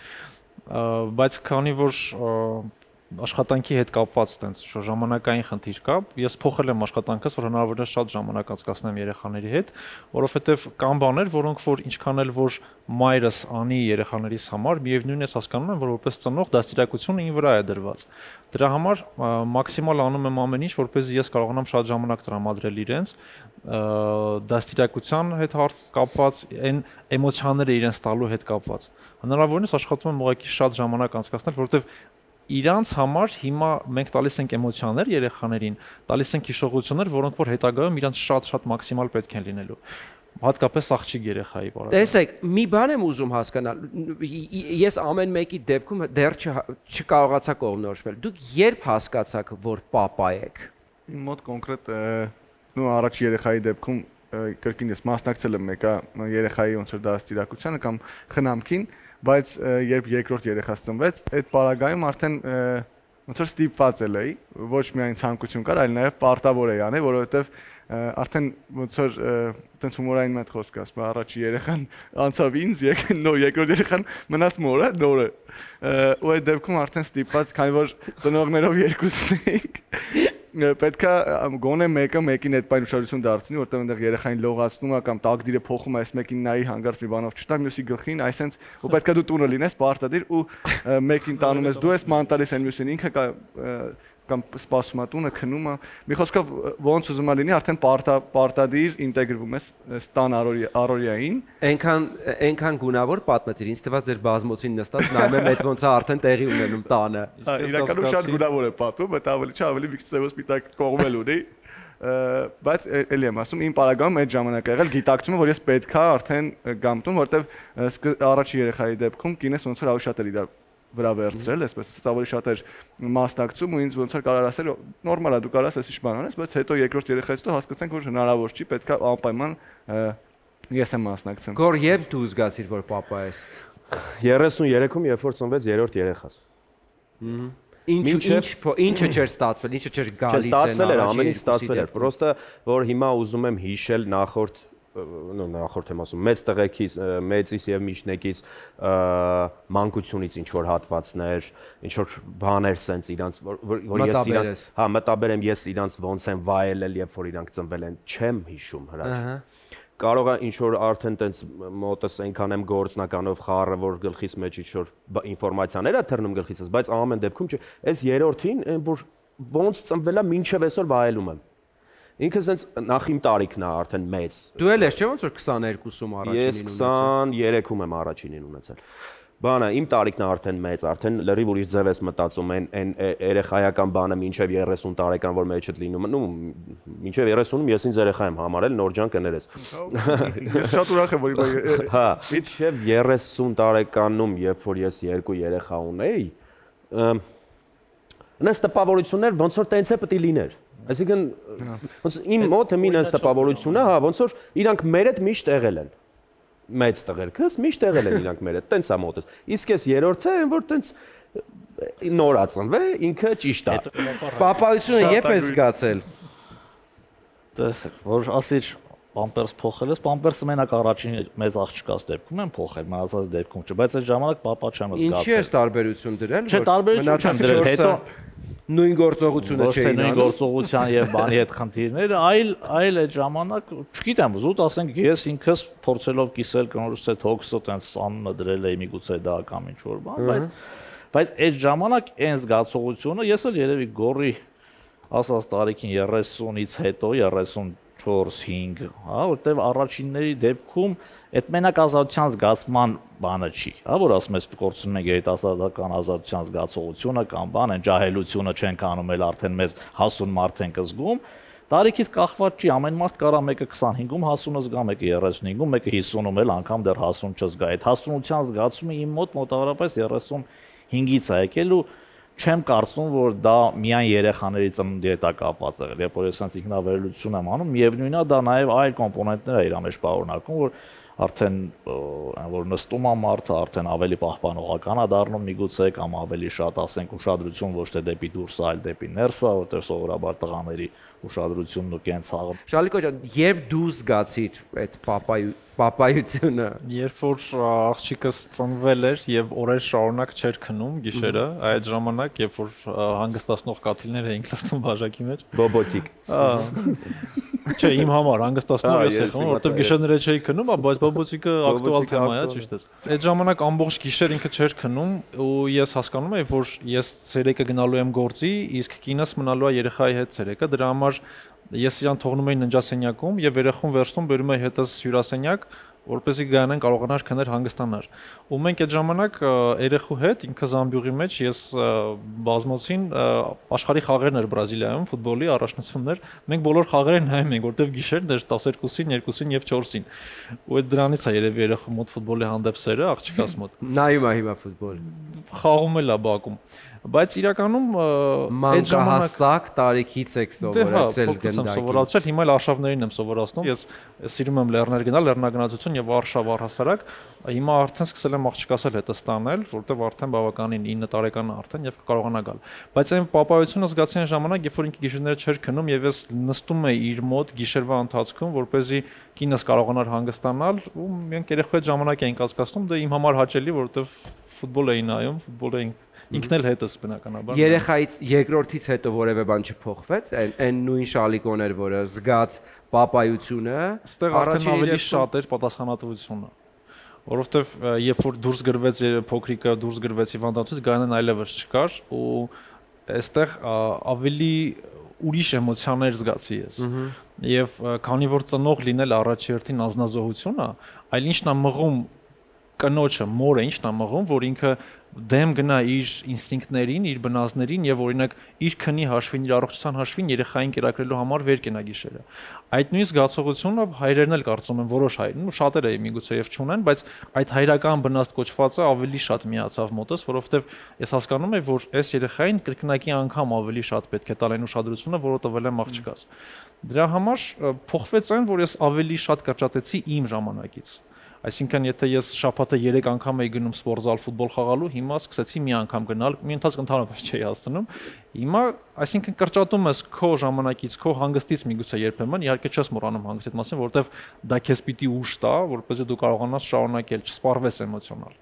բայց քանի որ աշխատանքի հետ կապված տենց ժամանակային խնդիր կա, ես փոխել եմ աշխատանքս, որ հնարավորինս շատ ժամանակ անցկացնեմ երեխաների հետ, որովհետև կան բաներ, որոնք որ ինչքան էլ որ մայրս անի երեխաներիս համար, միևնույն է հասկանում եմ, որ որպես ծնող դաստիարակությունը ին վրա է դրված։ Դրա համար մաքսիմալ անում եմ ամեն ինչ, որպեսզի ես կարողանամ շատ ժամանակ տրամադրել իրենց դաստիարակության հետ կապված, այն էմոցիաները իրենց տալու հետ կապված։ Հնարավորինս աշխատում եմ ուղղակի շատ ժամանակ անցկացնել, որովհետև իրանց համար հիմա մենք տալիս ենք էմոցիաներ երեխաներին, տալիս ենք հիշողություններ, որոնք որ հետագայում իրանց շատ-շատ մաքսիմալ պետք են լինելու։ Հատկապես աղջիկ երեխայի բարակը։ Տեսեք, մի բան եմ ուզում հասկանալ։ Ես ամեն մեկի դեպքում դեռ չկարողացա կողմնորոշվել։ Դուք երբ հասկացաք, որ պապա եք։ Իմ մոտ կոնկրետ նո առաջ երեխայի դեպքում կրկին ես մասնակցել եմ մեկա երեխայի ոնց որ դաստիարակությանը կամ խնամքին, բայց երբ երկրորդ երեխաս ծնվեց, այդ պարագայում արդեն ոնց որ ստիպված էլ էի, ոչ միայն ցանկություն կար, այլ նաև պարտավոր էի անել, որովհետև արդեն ոնց որ տենց հումորային մեծ խոսք ասում, առաջի երեխան անցավ ինձ, նո երկրորդ երեխան մնաց մորը, նորը։ Ու այդ դեպքում արդեն ստիպված, քանի որ ծնողներով երկուսն ենք, պետք է գոնե մեկը մեկին այդ բան ուշադրություն դարձնի, որտեղ այնտեղ երեխային լողացնում է կամ տակդիրը փոխում է, այս մեկին նայի հանգարց մի բանով չտա, մյուսի գլխին, այսենց ու պետք է դու տունը լինես, պարտադիր ու մեկին տանում ես դու ես, ման տալիս են մյուսին ինքը կամ սպասում է տունը, քնում է։ Մի խոսքով ոնց ուզում է լինի, արդեն պարտադիր ինտեգրվում ես տան առօրյային։ Այնքան այնքան գունավոր պատմեցիր, ինձ թվաց ձեր բազմոցին նստած նայում եմ այդ ոնց է արդեն տեղի ունենում տանը։ Իրականում շատ գունավոր է պատմում, բայց ավելի չէ, ավելի վիճտեվոս պիտակ կողմել ունի։ Բայց էլի եմ ասում, իմ պարագայում այդ ժամանակ եղել գիտակցումը, որ ես պետքա արդեն գամ տուն, որտեվ առաջի երեխայի դեպքում կինես ոնց որ ավելի շատ էր իրար վրա վերցրել, այսպես ավելի շատ էր մասնակցում ու ինձ ոնց որ կարար ասել, նորմալ է դու կարաս այսիշ բան անես, բայց հետո երկրորդ երեխայից հետո հասկացանք, որ հնարավոր չի, պետք է անպայման ես եմ մասնակցեմ։ Գոր երբ դու զգացիր, որ պապա ես։ երեսուններեքում երբ որ ծնվեց երրորդ երեխաս։ Ինչու ինչ ինչը չէր ստացվել, ինչը չէր գալիս են։ Չստացվել էր, ամեն ինչ ստացվել էր, պրոստը որ հիմա ուզում եմ հիշել նախորդ նո նախորդ եմ ասում մեծ տղեկից, մեծից եւ միջնեկից մանկությունից ինչ որ հատվածներ, ինչ որ բաներ sense իրանց որ ես իրանց հա մտաբերեմ ես իրանց ոնց են վայելել երբ որ իրանք ծնվել են, չեմ հիշում հրաչ։ կարող է ինչ որ արդեն տենց մոտս այնքան եմ գործնականով խառը, որ գլխիս մեջ ինչ որ ինֆորմացիաներ է թռնում գլխիցս, բայց ամեն դեպքում չէ, այս երրորդին, այն որ ոնց ծնվել է մինչև այսօր վայելում եմ։ Ինքը sense նախ իմ տարիքն է արդեն մեծ։ Դու էլ ես չէ՞ ոնց որ քսաներկուսում առաջինին ունեցել։ Ես քսաներեքում եմ առաջինին ունեցել։ Բանը իմ տարիքն է արդեն մեծ, արդեն լրիվ ուրիշ ձև ես մտածում, այն այն երեխայական բանը մինչև երեսուն տարեկան որ մեջդ լինում, նու մինչև երեսունում ես ինձ երեխա եմ համարել, նոր ջան կներես։ Ես շատ ուրախ եմ, որ հա, մինչև երեսուն տարեկանում, երբ որ ես երկու երեխա ունեի, այնպես տպավորություններ ոնց որ տենց է պետք է լիներ։ Այսինքն ոնց իմ մոտ մի նենց տպավորությունը, հա, ոնց որ իրանք մեր հետ միշտ եղել են։ Մեծ տղերքս միշտ եղել են իրանք մեր հետ, տենց է մոտս։ Իսկ ես երրորդը այն որ տենց նոր ա ծնվել, ինքը ճիշտ է։ Պապայությունը երբ է զգացել։ Տեսեք, որ ասիր պամպերս փոխել ես, պամպերսը մենակ առաջին մեծ աղջկաս դեպքում եմ փոխել, մնացած դեպքում չէ, բայց այդ ժամանակ պապա չեմ զգացել։ Ինչի՞ ես տարբերություն դրել, որ տարբերություն չեմ դրել, հետո նույն գործողությունը չէին անում։ Նույն գործողության եւ բանի հետ խնդիրները, այլ այլ այդ ժամանակ, չգիտեմ, զուտ ասենք ես ինքս փորձելով կիսել կնորուց այդ հոգսը տենց անունը դրել էի միգուցե դա կամ ինչ որ բան, բայց բայց այդ ժամանակ այն զգացողությունը ես էլ երևի գորի ասած տարիքին երեսունից հետո երեսունչորս հինգ, հա, որտեվ առաջինների դեպքում այդ մենակ ազատության զգացման բանը չի, հա, որ ասում ես կորցնում ենք երիտասարդական ազատության զգացողությունը կամ բան, այն ջահելությունը չենք անում, էլ արդեն մեզ հասուն մարդ ենք զգում, տարիքից կախված չի, ամեն մարդ կարա մեկը քսանհինգում հասունը զգա, մեկը երեսունհինգում, մեկը հիսունում էլ անգամ դեռ հասուն չզգա։ Այդ հասունության զգացումը իմ մոտ մոտավորապես երեսունհինգից է եկել ու չեմ կարծում, որ դա միայն երեխաների ծննդի հետ է կապված եղել, երբ որ ես sense ինքնավերլուծություն եմ անում, միևնույնն է դա նաև այլ կոմպոնենտներ է իր մեջ պարունակում, որ արդեն որ նստում է մարդը, արդեն ավելի պահպանողական է դառնում միգուցե կամ ավելի շատ ասենք ուշադրություն ոչ թե դեպի դուրսը, այլ դեպի ներսը, որտեղ սովորաբար տղաների ուշադրությունն ու կենցաղը։ Շալիկո ջան, երբ դու զգացիր այդ պապայ պապայությունը, երբ որ աղջիկս ծնվել էր եւ օրեր շարունակ չէր քնում գիշերը, այդ ժամանակ, երբ որ հանգստացնող կաթիլներ էինք լցնում բաժակի մեջ, բոբոտիկ։ Չէ, իմ համար հանգստացնող ես եղում, որովհետեւ գիշերները չէի քնում, բայց բոբոտիկը ակտուալ թեմա է, ճիշտ է։ Այդ ժամանակ ամբողջ գիշեր ինքը չէր քնում ու ես հասկանում եի, որ ես ցերեկը գնալու եմ գործի, իսկ կինս մնալու է երեխայի հետ ցերեկը, դրա համար ես իրան թողնում էի ննջասենյակում եւ երեխուն վերցնում բերում էի հետս հյուրասենյակ, որպեսզի գանեն կարողանար քնել հանգստանար։ Ու մենք այդ ժամանակ երեխու հետ ինքը Զամբյուղի մեջ ես բազմոցին աշխարհի խաղերն էր Բրազիլիայում ֆուտբոլի առաջնություններ, մենք բոլոր խաղերը նայում ենք, որտեվ գիշերն էր տասներկուսին, երկուսին եւ չորսին։ Ու այդ դրանից է երևի երեխու մոտ ֆուտբոլի հանդեպ սերը աղջկաս մոտ։ Նայում է հիմա ֆուտբոլ։ Խաղում էլ է բակում։ Բայց իրականում այդ ժամանակ տարիքից եք սովորացել գնդակի։ Սովորացել, հիմա էլ արշավներին եմ սովորացնում։ Ես սիրում եմ լեռներ գնալ, լեռնագնացություն եւ արշավ առհասարակ։ Հիմա արդեն սկսել եմ աղջկասել հետը ստանել, որտեվ արդեն բավականին ինը տարեկան է արդեն եւ կարողանա գալ։ Բայց այն պապայությունը զգացի այն ժամանակ, երբ որ ինքը գիշերները չէր քնում եւ ես նստում էի իր մոտ գիշերվա ընթացքում, որպեսզի կինս կարողանար հանգստանալ ու մենք երեխու հետ ժամանակ էինք անցկացնում, դա իմ համար հաճելի, որովհետեւ ֆուտբոլ էի նայում, ֆուտբոլ էինք ինքն էլ հետս բնականաբար։ Երեխայից երկրորդից հետո որևէ բան չփոխվեց, այն նույն շալիկոն էր, որը զգաց պապայությունը, այստեղ արդեն ավելի շատ էր պատասխանատվությունը։ Որովհետև երբ որ դուրս գրվեց փոքրիկը, դուրս գրվեց հիվանդանոցից, գանեն այլևս չկար ու այստեղ ավելի ուրիշ էմոցիաներ զգացի ես։ Եվ քանի որ ծնող լինել առաջի հերթին անznազողություն է, այլ ինչն է մղում կնոջը, մորը ինչն է մղում, որ ինքը դեմ գնա իր ինստինկտներին, իր բնազդներին եւ օրինակ իր քնի հաշվին, իր առողջության հաշվին երեխային կերակրելու համար վեր կենա գիշերը։ Այդ նույն զգացողությունը հայրերն էլ կարծում են որոշ հայրեր, ու շատերը միգուցե եւ չունեն, բայց այդ հայրական բնազդ կոչվածը ավելի շատ միացավ մոտս, որովհետեւ ես հասկանում եմ, որ այս երեխային կրկնակի անգամ ավելի շատ պետք է տալ այն ուշադրությունը, որը տվել եմ աղջկաս։ Դրա համար փոխվեց այն, որ ես ավելի շատ կրճատեցի իմ ժամանակից։ Այսինքն եթե ես շաբաթը երեք անգամ էի գնում սպորտզալ ֆուտբոլ խաղալու, հիմա սկսեցի մի անգամ գնալ, մի ընթացք ընդհանրապես չէի հասցնում։ Հիմա, այսինքն կրճատում ես քո ժամանակից, քո հանգստից միգուցե երբեմն, իհարկե չես մոռանում հանգստի մասին, որովհետև դա քեզ պիտի ուժ տա, որպեսզի դու կարողանաս շարունակել, չսպառվես էմոցիոնալ։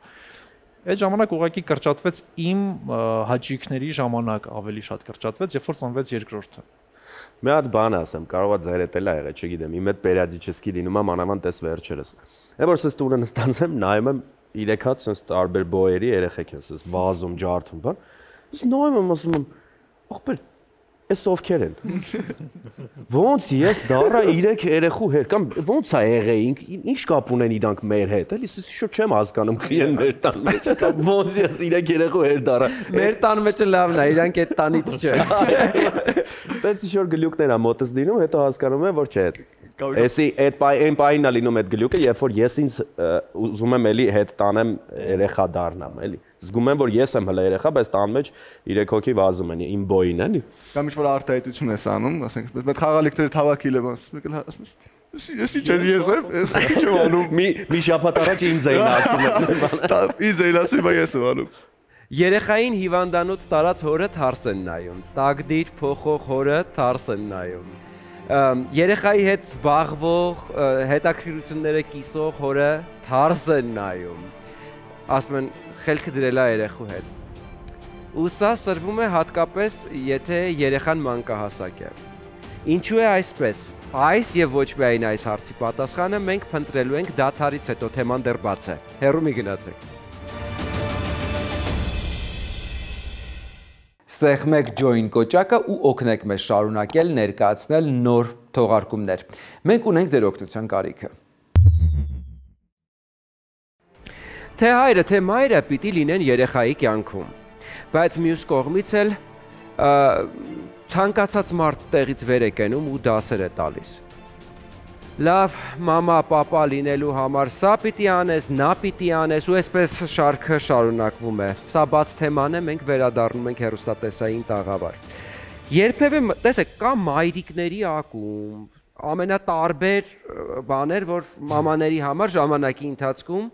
Այդ ժամանակ ուղղակի կրճատվեց իմ հաճույքների ժամանակ ավելի շատ կրճատվեց, երբ որ ծնվեց երկրորդը։ Մի հատ բան ասեմ, կարող է ձեր հետ էլ ա եղել, չգիտեմ, իմ հետ պերիոդիչեսկի լինում է մանավանդ էս վերջերս։ Այն որ ես տունը նստած եմ, նայում եմ երեք հատ sense տարբեր բոյերի երեխեք են, sense վազում, ջարդում, բան։ Ես նայում եմ, ասում եմ, ախպեր, էս ովքեր են։ Ոնց ես դառա երեք երեխու հետ կամ ոնց է եղեինք, ինչ կապ ունեն իրանք մեր հետ, էլի շուտ չեմ հասկանում քի են մեր տան մեջ, կամ ոնց ես երեք երեխու հետ դառա։ Մեր տան մեջը լավն է, իրանք այդ տանից չէ։ Տես ինչ-որ գլյուկներ ա մոտս դինում, հետո հասկանում եմ, որ չէ։ Էսի այդ այն պայինն է լինում այդ գլյուկը, երբ որ ես ինձ ուզում եմ էլի հետ տանեմ երեխա դառնամ, էլի։ Զգում եմ, որ ես եմ հələ երեխա, բայց տան մեջ երեք հոգի վազում են, իմ բոյին, էլի։ Կամ ինչ-որ արտահայտություն ես անում, ասենք, բայց խաղալիքները թավակիլ եմ, ասում եք, ասում ես, ես ինչ ես ես եմ, ես ինչ եմ անում։ Մի մի շաբաթ առաջ ինձ էին ասում են։ Ինձ էին ասում, բայց ես եմ անում։ Երեխային հիվանդանոց տարած հորը թարս են նայում։ Տագդիր փոխող հորը թարս են նայում։ Երեխայի հետ զբաղվող, հետաքրքրությունները կիսող հորը թարս են նայում։ Ասում են, խելքը դրել է երեխու հետ։ Ու սա սրվում է հատկապես, եթե երեխան մանկահասակ է։ Ինչու է այսպես։ Այս եւ ոչ միայն այս հարցի պատասխանը մենք փնտրելու ենք դադարից հետո, թեման դեռ բաց է։ Հեռու մի գնացեք։ Սեղմեք ջոին կոճակը ու օգնեք մեզ շարունակել ներկայացնել նոր թողարկումներ։ Մենք ունենք ձեր օգնության կարիքը։ Թե հայրը, թե մայրը պիտի լինեն երեխայի կյանքում, բայց մյուս կողմից էլ ցանկացած մարդ տեղից վեր է կենում ու դասեր է տալիս։ Լավ, մամա, պապա լինելու համար սա պիտի անես, նա պիտի անես ու այսպես շարքը շարունակվում է։ Սա բաց թեման է, մենք վերադառնում ենք հեռուստատեսային տաղավար։ Երբևէ, տեսեք, կա մայրիկների ակումբ, ամենատարբեր բաներ, որ մամաների համար ժամանակի ընթացքում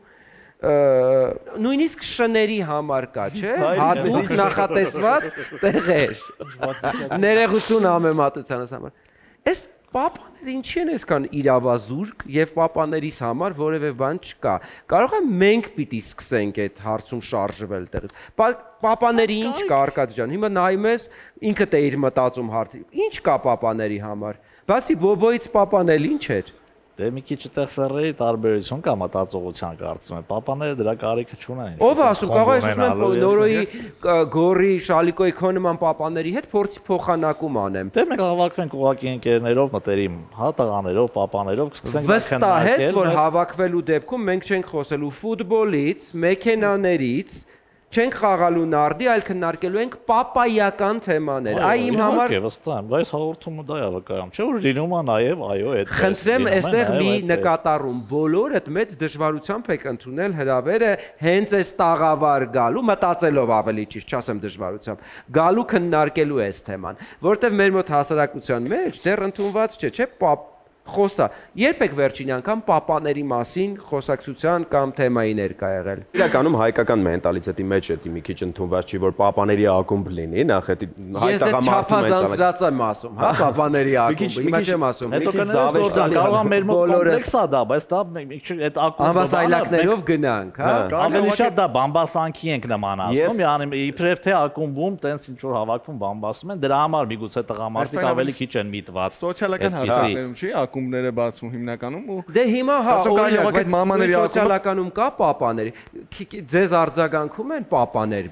նույնիսկ շների համար կա, չէ՞, հատուկ նախատեսված տեղեր։ Ներողություն համեմատությանս համար։ Այս պապաները ինչի են այսքան իրավազուրկ եւ պապաներիս համար որևէ բան չկա։ Կարող է մենք պիտի սկսենք այդ հարցում շարժվել տեղից։ Պապաների ինչ կա Արկադի ջան։ Հիմա նայում ես, ինքդ էիր մտածում հարցի։ Ինչ կա պապաների համար։ Բացի բոբոից պապան էլ ինչ էր։ Դե մի քիչ այդտեղ սեռի տարբերություն կա մտածողության կարծում եմ։ Պապաները դրա կարիքը չունեն։ Ով ասում, կարող է ասում նորոյի գորի շալիկոյի քո նման պապաների հետ փորձի փոխանակում անեմ։ Դե մենք հավաքվենք ուղակի ընկերներով, մտերիմ, հա, տղաներով, պապաներով, կսկսենք վստահ ես, որ հավաքվելու դեպքում մենք չենք խոսելու ֆուտբոլից, մեքենաներից, չենք խաղալու նարդի, այլ քննարկելու ենք պապայական թեմաներ։ Այ իմ համար վստահ եմ, բայց հաղորդումը դա է վկայում, չէ՞ որ լինում է նաև, այո, այդ։ Խնդրեմ, այստեղ մի նկատառում բոլորդ մեծ դժվարությամբ եք ընդունել հրավերը հենց այս տաղավար գալու, մտածելով ավելի ճիշտ, չասեմ դժվարությամբ, գալու քննարկելու այս թեման, որտեղ մեր մոտ հասարակության մեջ դեռ ընդունված չէ, չէ՞, պապ Խոսա, երբ եք վերջին անգամ պապաների մասին խոսակցության կամ թեմայի ներկա եղել։ Իրականում հայկական մենտալիտետի մեջ է մի քիչ ընդունված չի, որ պապաների ակումբ լինի, նախ այդ հայ տղամարդու մեծանցած եմ ասում, հա, պապաների ակումբ, հիմա չեմ ասում։ Հետո կնես կարող է մեր մոտ կոմպլեքս է դա, բայց դա այդ ակումբը անվասայլակներով գնանք, հա։ Ավելի շատ դա բամբասանքի ենք նման ասում, yani իբրև թե ակումբում տենց ինչ որ հավաքվում բամբասում են, դրա համար միգուցե տղամարդիկ ավելի քիչ են միտված։ Սոցիալական հարցերում չի ակումբները բացվում հիմնականում ու դե հիմա հա օրինակ այդ մամաների ակումբը սոցիալականում կա պապաների ձեզ արձագանքում են պապաներ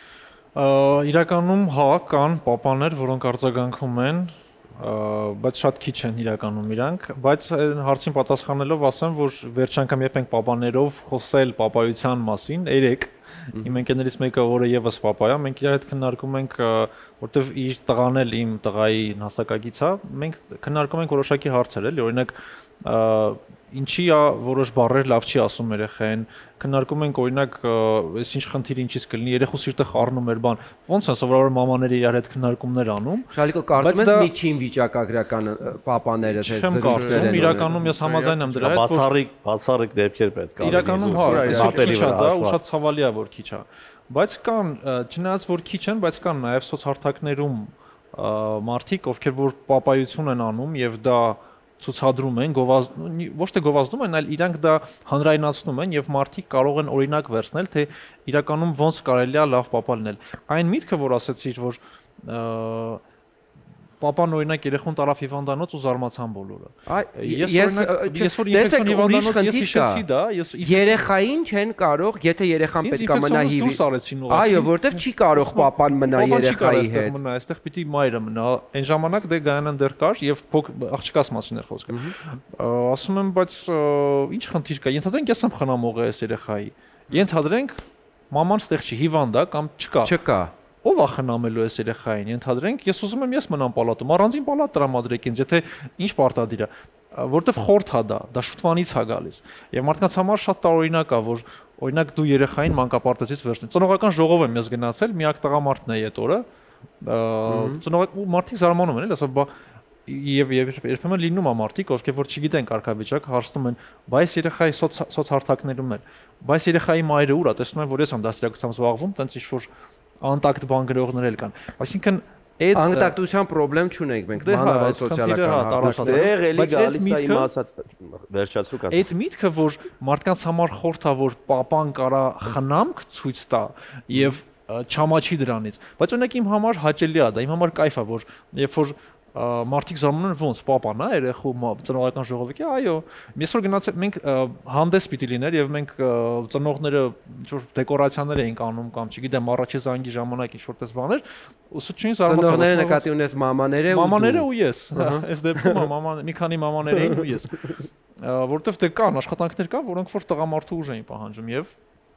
իրականում հա կան պապաներ որոնք արձագանքում են բայց շատ քիչ են իրականում իրանք բայց հարցին պատասխանելով ասեմ որ վերջ անգամ երբ ենք պապաներով խոսել պապայության մասին երեք իմ ընկերներից մեկը որը եւս պապա է մենք իրար հետ քննարկում ենք որտեվ իր տղան էլ իմ տղայի հասակագից է մենք քննարկում ենք որոշակի հարցեր էլի օրինակ ինչի է որոշ բառեր լավ չի ասում երեխային քննարկում ենք օրինակ այս ինչ խնդիր ինչից կլինի երեխու սիրտը խառնում էր բան ոնց է սովորաբար մամաները իրար հետ քննարկումներ անում Շալիկո կարծում ես միջին վիճակագրական պապաները թե չեմ կարծում իրականում ես համաձայն եմ դրա հետ բացառիկ բացառիկ դեպքեր պետք է իրականում հա քիչ է դա ու շատ ցավալի է որ քիչ է բայց կան չնայած որ քիչ են բայց կան նաև սոցհարթակներում մարդիկ ովքեր որ պապայություն են անում եւ դա ցուցադրում են, ոչ թե գովազդում են, այլ իրանք դա հանրայնացնում են եւ մարդիկ կարող են օրինակ վերցնել, թե իրականում ոնց կարելի է լավ պապա լինել։ Այն միտքը, որ ասեցիր, որ Պապան օրինակ երեխուն տարավ հիվանդանոց ու զարմացան բոլորը։ Ես ես որ ինֆեկցիոն հիվանդանոց ես հիշեցի դա, ես երեխային չեն կարող, եթե երեխան պետք է մնա հիվանդ։ Այո, որտեվ չի կարող պապան մնա երեխայի հետ։ Մնա, այստեղ պիտի մայրը մնա։ Այն ժամանակ դե գայանան դեռ կար եւ աղջկաս մասին էր խոսքը։ Ասում եմ, բայց ինչ խնդիր կա։ Ենթադրենք ես եմ խնամողը այս երեխայի։ Ենթադրենք մաման ստեղ չի, հիվանդ է կամ չկա։ Չկա։ Ով է խնամելու այս երեխային, ենթադրենք, ես ուզում եմ ես մնամ պալատում, առանձին պալատ տրամադրեք ինձ, եթե ինչ պարտադիր է, որտեվ խորթ է դա, դա շուտվանից է գալիս։ Եվ մարդկանց համար շատ տարօրինակ է, որ օրինակ դու երեխային մանկապարտեզից վերցնես։ Ծնողական ժողով եմ ես գնացել, միակ տղամարդն է այդ օրը։ Ծնողակ մարդիկ զարմանում են, էլի, ասա, բա եւ երբեմն լինում է մարդիկ, ովքեր որ չգիտեն կարգավիճակ, հարցնում են, բայց երեխայի սոցհարթակներում են, բայց երեխայի մայրը ուր է, տեսնում են, որ ես եմ դաստիարակությամբ զբաղվում, տենց ինչ-որ անտակտ բան գրողներ էլ կան։ Այսինքն այդ անկտակտության խնդրեմ չունենք մենք մանավանդ սոցիալական հարցեր, էլի գալիս է իմ ասած վերջացրու կասեմ։ Այդ միտքը, որ մարդկանց համար խորթ է, որ պապան կարա խնամք ցույց տա եւ չամաչի դրանից, բայց օրինակ իմ համար հաճելի է դա, իմ համար կայֆ է, որ երբ որ մարդիկ զարմանում են ոնց պապան է երեխու ծնողական ժողովի, այո, ես որ գնացել մենք հանդես պիտի լիներ եւ մենք ծնողները ինչ-որ դեկորացիաներ էինք անում կամ չգիտեմ առաջի զանգի ժամանակ ինչ-որպես բաներ, ուսուցչին զարմացավ։ Ծնողները նկատի ունես մամաները ու մամաները ու ես, այս դեպքում մաման մի քանի մամաներ էին ու ես, որովհետեւ դե կան աշխատանքներ կան, որոնք որ տղամարդու ուժ էին պահանջում եւ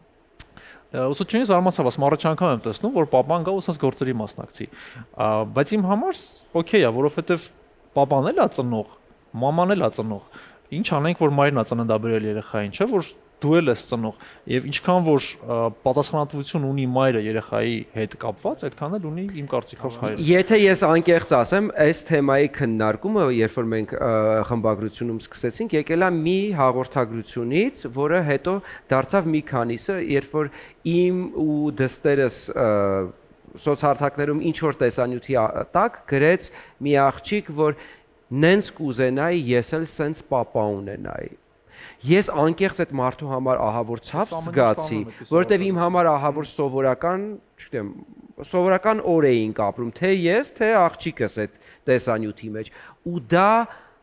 ուսուցչին զարմացավ, ասում առաջ անգամ եմ տեսնում, որ պապան գա ու ասես գործերի մասնակցի։ Բայց իմ համար օքեյ է, որովհետև պապան էլ է ծնող, մաման էլ է ծնող։ Ինչ անենք, որ մայրն է ծննդաբերել երեխային, չէ՞ որ դու էլ ես ծնող, եւ ինչքան որ պատասխանատվություն ունի մայրը երեխայի հետ կապված, այդքան էլ ունի իմ կարծիքով հայրը։ Եթե ես անկեղծ ասեմ, այս թեմայի քննարկումը, երբ որ մենք խմբագրությունում սկսեցինք, եկել է մի հաղորդագրությունից, որը հետո դարձավ մի քանիսը, երբ որ իմ ու դստերս սոցհարթակներում ինչ որ տեսանյութի տակ գրեց մի աղջիկ, որ նենց կուզենայի ես էլ սենց պապա ունենայի։ Ես անկեղծ այդ մարդու համար ահավոր ցավ զգացի, որտեվ իմ համար ահավոր սովորական, չգիտեմ, սովորական օր էինք ապրում, թե ես, թե աղջիկս այդ տեսանյութի մեջ, ու դա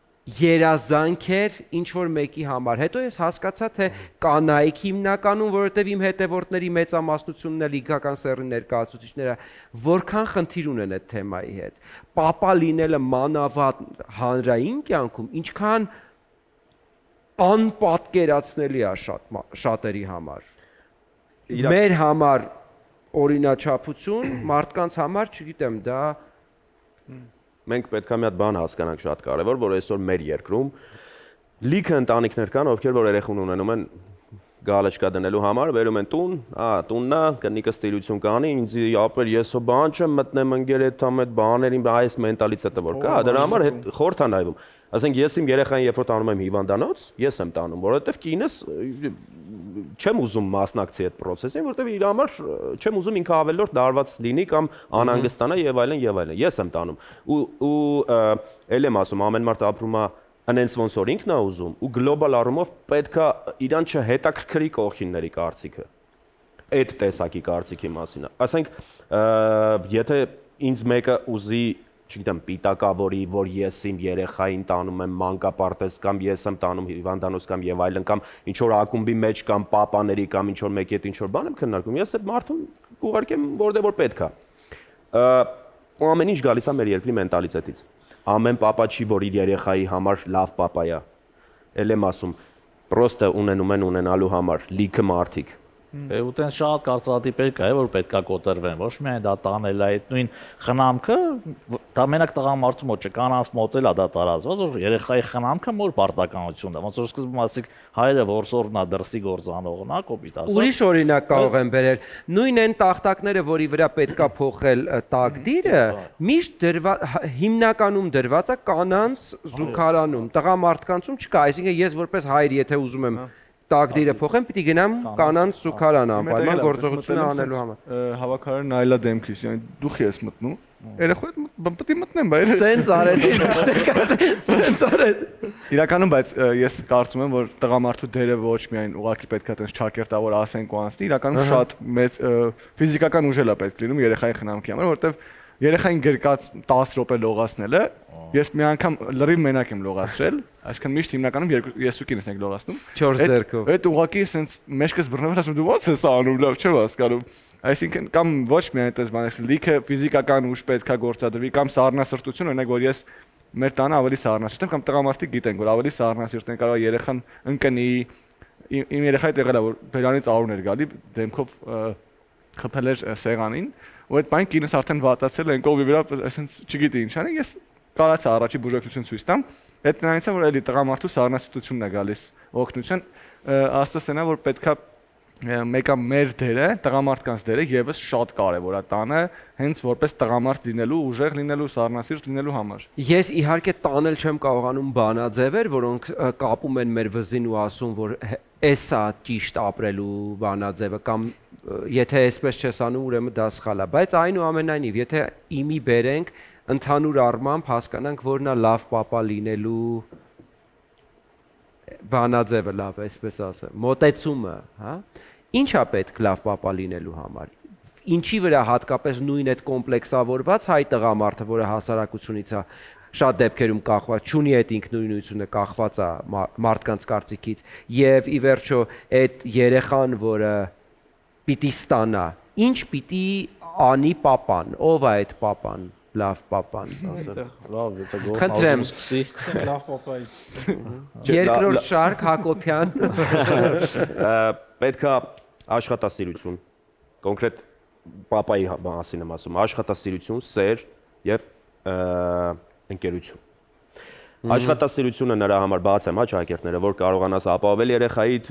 երազանք էր ինչ որ մեկի համար։ Հետո ես հասկացա, թե կանայք հիմնականում, որովհետև իմ հետևորդների մեծամասնությունն էլ իգական սեռի ներկայացուցիչները որքան խնդիր ունեն այդ թեմայի հետ։ Պապա լինելը մանավանդ հանրային կյանքում ինչքան անպատկերացնելի է շատ շատերի համար։ Մեր համար օրինաչափություն, մարդկանց համար, չգիտեմ, դա մենք պետք է մի հատ բան հասկանանք շատ կարևոր, որ այսօր մեր երկրում լիքը ընտանիքներ կան, ովքեր որ երեխուն ունենում են գալեչկա դնելու համար, վերում են տուն, ա, տունն է, կնիկը ստիրություն կանի, ինձ ապեր ես հո բան չեմ մտնեմ ընկեր այդ համ այդ բաներին, այս մենտալիտետը որ կա, դրա համար խորհուրդ է նայվում։ Ասենք ես իմ երեխային երբ որ տանում եմ հիվանդանոց, ես եմ տանում, որովհետև կինս չեմ ուզում մասնակցի այդ process-ին, որովհետև իր համար չեմ ուզում ինքը ավելորդ դարված լինի կամ անհանգստանա եւ այլն եւ այլն։ Ես եմ տանում։ Ու ու ել եմ ասում, ամեն մարդ ապրում է անենց ոնց որ ինքն է ուզում, ու գլոբալ առումով պետքա իրան չհետաքրքրի կողքինների կարծիքը։ Այդ տեսակի կարծիքի մասին։ Ասենք, եթե ինձ մեկը ուզի չգիտեմ, պիտակավորի, որ ես իմ երեխային տանում եմ մանկապարտեզ կամ ես եմ տանում հիվանդանոց կամ եւ այլն կամ ինչ որ ակումբի մեջ կամ պապաների կամ ինչ որ մեկի հետ ինչ որ բան եմ քննարկում, ես այդ մարդուն կուղարկեմ որտեղ որ պետք է։ Ու ամեն ինչ գալիս է մեր երկրի մենտալիտետից։ Ամեն պապա չի, որ իր երեխայի համար լավ պապա է։ Էլ եմ ասում, պրոստը ունենում են ունենալու համար լիքը մարդիկ։ Ու տենց շատ կարծրատիպեր կա, որ պետքա կոտրվեն, ոչ միայն դա տանել է այդ նույն խնամքը, դա մենակ տղամարդու մոտ չկանանց մոտ էլ է դա տարածված, որ երեխայի խնամքը մոր պարտականությունն է, ոնց որ սկզբում ասիկ հայրը որսորդն է դրսի գործանողն է, կոպիտ ասած։ Ուրիշ օրինակ կարող եմ բերել, նույն այն տախտակները, որի վրա պետքա փոխել տակդիրը, միշտ հիմնականում դրված է կանանց զուգարանում, տղամարդկանցում չկա, այսինքն ես որպես հայր, եթե ուզում եմ տակդիրը փոխեմ, պիտի գնամ կանանց զուգարան անպայման գործողություն անելու համար։ Հավաքարարն այլա դեմքից, դուխի ես մտնում, երեխու հետ պետք է մտնեմ, բայց սենց արեցի, սենց արեց։ Իրականում, բայց ես կարծում եմ, որ տղամարդու դերը ոչ միայն ուղղակի պետք է տենց չակերտավոր ասենք ու անցնի, իրականում շատ մեծ ֆիզիկական ուժ է պետք լինում երեխայի խնամքի համար, որովհետև երեխային գրկած տասը րոպե լողացնելը, ես մի անգամ լրիվ մենակ եմ լողացրել, այսինքն միշտ հիմնականում ես ու կինս ենք լողացնում։ չորս ձեռքով։ Այդ ուղղակի ասենց մեջքս բռնվել ասում դու ո՞նց ես անում, լավ չեմ հասկանում։ Այսինքն կամ ոչ միայն այդպես բաներ, լիքը ֆիզիկական ուժ պետքա գործադրվի կամ սառնասրտություն, օրինակ որ ես մեր տանը ավելի սառնասիրտ եմ կամ տղամարդիկ գիտեն որ ավելի սառնասիրտ են, կարող երեխան ընկնի, իմ երեխայի տեղելա որ բերանից արուն էր գալի, դեմքով խփել էր սեղանին, ու այդ բան կինս արդեն վատացել են կողմի վրա, այսինքն չգիտի ինչ անի, ես կարացա առաջի բուժօգնություն ցույց տամ, այդ նրանից է որ էլի տղամարդու սառնասիրտությունն է գալիս օգնության, աստծասենա որ պետքա մեկը մեր դերը, տղամարդկանց դերը եւս շատ կարեւոր է տանը, հենց որպես տղամարդ լինելու, ուժեղ լինելու, սառնասիրտ լինելու համար։ Ես իհարկե տանել չեմ կարողանում բանաձևեր, որոնք կապում են մեր վզին ու ասում, որ էսա ճիշտ ապրելու բանաձևը կամ եթե այսպես չես անում, ուրեմն դա սխալ է, բայց այնուամենայնիվ, եթե իմի բերենք, ընդհանուր առմամբ հասկանանք, որ նա լավ պապա լինելու բանաձևը լավ, այսպես ասեմ, մոտեցումը, հա? Ինչա պետք լավ պապա լինելու համար։ Ինչի վրա հատկապես նույն այդ կոմպլեքսավորված հայ տղամարդը, որը հասարակությունից է շատ դեպքերում կախված, չունի այդ ինքնուրույնությունը, կախված է մարդկանց կարծիքից, եւ ի վերջո այդ երեխան, որը պիտի ստանա, ինչ պիտի անի պապան, ով է այդ պապան, լավ պապան։ Լավ, եթե գոհ Խնդրեմ, սկսի, լավ պապայի։ երկրորդ շարք Հակոբյան։ Պետքա աշխատասիրություն, կոնկրետ պապայի մասին եմ ասում, աշխատասիրություն, սեր եւ ընկերություն։ Աշխատասիրությունը նրա համար բաց է մաչակերտները, որ կարողանաս ապահովել երեխայիդ,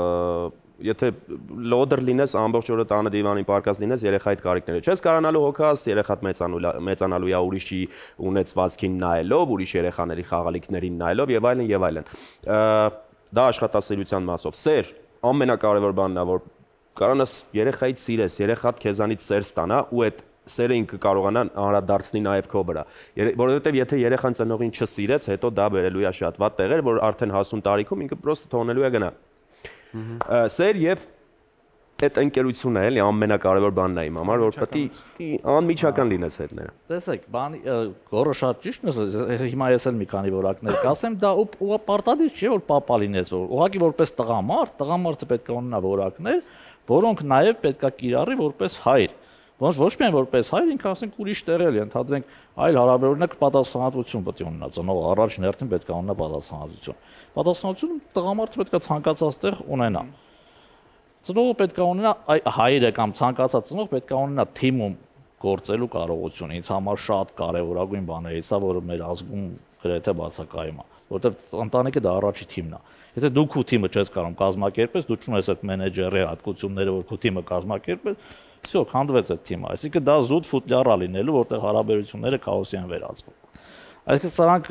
եթե լոդր լինես, ամբողջ օրը տանը դիվանին պարկած լինես, երեխայիդ կարիքները չես կարողանալու հոգաս, երեխատ մեծանալու է ուրիշի ունեցվածքին նայելով, ուրիշ երեխաների խաղալիքներին նայելով եւ այլն եւ այլն։ Դա աշխատասիրության մասով։ Սեր ամենակարևոր բանն է, որ կարողանաս երեխայիդ սիրես, երեխատ քեզանից սեր ստանա ու այդ սերը ինքը կարողանա անդրադարձնի նաև քո վրա, որովհետև եթե երեխան ծնողին չսիրեց, հետո դա բերելու է շատ վատ տեղեր, որ արդեն հասուն տարիքում ինքը պրոստը թողնելու է գնա։ Սեր եւ այդ ընկերությունը էլի ամենակարևոր բանն է իմ համար, որ պետք է անմիջական լինես հետները։ Տեսեք, բանի գորը շատ ճիշտն է, հիմա ես էլ մի քանի որակներ կասեմ, դա ու պարտադիր չէ որ պապա լինես, ուղղակի որպես տղամարդ, տղամարդը պետք է ունենա որակներ, որոնք նաև պետք է կիրառի որպես հայր։ Ոնց ոչ միայն որպես հայր, ինքը ասենք ուրիշ տեղել է, ընդհանրենք այլ հարաբերորինակ պատասխանատվություն պետք է ունենա, ծնողը առաջին հերթին պետք է ունենա պատասխանատվություն։ Պատասխանատվությունը տղամարդը պետք է ցանկացած տեղ ունենա։ Ծնողը պետք է ունենա, հայրը կամ ցանկացած ծնող պետք է ունենա թիմում գործելու կարողություն։ Ինձ համար շատ կարևորագույն բաներից է, որը մեր ազգում գրեթե բացակայում է, որովհետև ընտանիքը դա առաջի թիմն է։ Եթե դու քո թիմը չես կարող կազմակերպես, դու չունես այդ մենեջերի հատկությունները, որ քո թիմը կազմակերպես, всё, քանդվեց այդ թիմը։ Այսինքն դա զուտ ֆուտլյար է լինելու, որտեղ հարաբերությունները քաոսի են վերածվում։ Այսինքն սրանք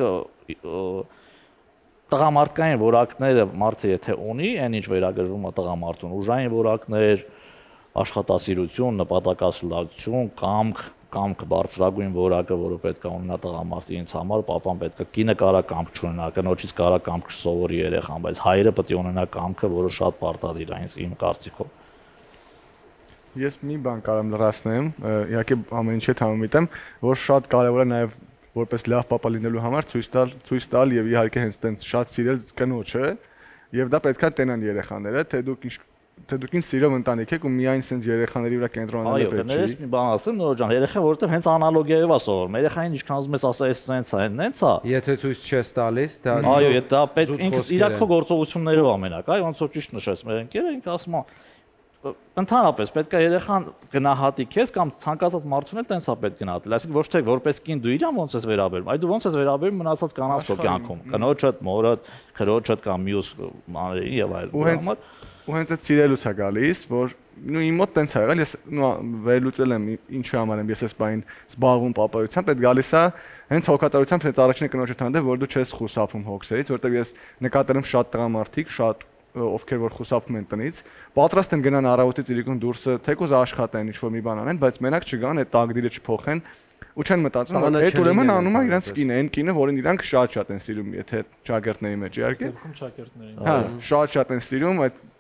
տղամարդկային որակները մարդը եթե ունի, այն ինչ վերագրվում է տղամարդուն, ուժային որակներ, աշխատասիրություն, նպատակասլացություն, կամք, կամք բարձրագույն որակը, որը պետք է ունենա տղամարդի ինձ համար, պապան պետք է կինը կարա կամք չունենա, կնոջից կարա կամք չսովորի երեխան, բայց հայրը պետք է ունենա կամքը, որը շատ պարտադիր է ինձ իմ կարծիքով։ Ես մի բան կարամ լրացնեմ, իհարկե ամեն ինչի համեմատեմ, որ շատ կարևոր է նաև որպես լավ պապա լինելու համար ցույց տալ, ցույց տալ եւ իհարկե հենց տենց շատ սիրել կնոջը, եւ դա պետքա տենան երեխաները, թե դուք ինչ թե դուք ինչ սիրով ընտանիք եք ու միայն սենց երեխաների վրա կենտրոնանալու պետք չի։ Այո, դες մի բան ասեմ, նոր ջան, երեխան որովհետեւ հենց անալոգիայով է սովորում։ Երեխային ինչքան ուզում ես ասա, էս սենց է, նենց է։ Եթե ցույց չես տալիս, դա այո, դա պետք ինքը իր քո գործողություններով ամենակ, այո, ոնց որ ճիշտ նշեց մեր ընկերը, ինքը ասում է ընդհանրապես պետք է երեխան գնահատի քեզ կամ ցանկացած մարդուն էլ տենց է պետք գնահատել, այսինքն ոչ թե որպես կին դու իրան ոնց ես վերաբերում, այ դու ոնց ես վերաբերում մնացած կանանց քո կյանքում, կնոջդ, մորդ, քրոջդ կամ մյուս մանրին եւ այլն։ Ու հենց այդ սիրելուց է գալիս, որ նու իմ մոտ տենց է եղել, ես նու վերլուծել եմ ինչու համար եմ ես այս բային զբաղվում պապայությամբ, այդ գալիս է հենց հոգատարությամբ հենց առաջին կնոջդ հանդեպ, որ դու չես խուսափում հոգսերից, որտեղ ես նկատել եմ շատ տղամարդիկ, շատ ովքեր որ խուսափում են տնից, պատրաստ են գնան առավոտից իրիկուն դուրսը, թեկուզ աշխատեն, ինչ-որ մի բան անեն, բայց մենակ չգան, այդ տակդիրը չփոխեն ու չեն մտածում, որ այդ ուրեմն անում է իրանց կինը, այն կինը, որին իրանք շատ-շատ են սիրում, եթե ճակերտների մեջ իհարկե։ Դեպքում ճակերտներին։ Հա, շատ-շատ են սիրում, այդ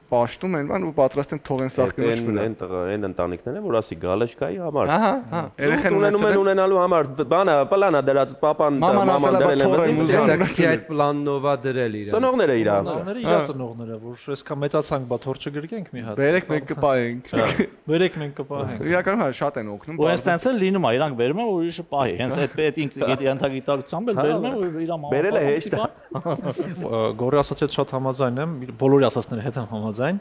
պաշտում են բան ու պատրաստ են թողեն սաղ կնոջ վրա։ Այն այն ընտանիքներն են, որ ասի գալեշկայի համար։ Ահա, հա։ Երեխան ունենում են ունենալու համար, բանը, պլանա դրած papan, maman դրել են վզին։ Դակցի այդ պլաննովա դրել իրան։ Ծնողները իրա։ Ծնողները իրա ծնողները, որ այսքան մեծացանք, բա թորչը գրկենք մի հատ։ Բերեք մենք կպահենք։ Բերեք մենք կպահենք։ Իրականում հա շատ են օգնում։ Ու այնտենց էլ լինում է, իրանք բերում են, որ ուրիշը պահի։ Հենց այդ պետ ենթագիտակցությամբ էլ բերում են, որ իր մամա։ Բերել է հեշտ։ Գորի ասացի հետ շատ համաձայն եմ, բոլորի ասածների հետ եմ համաձայն։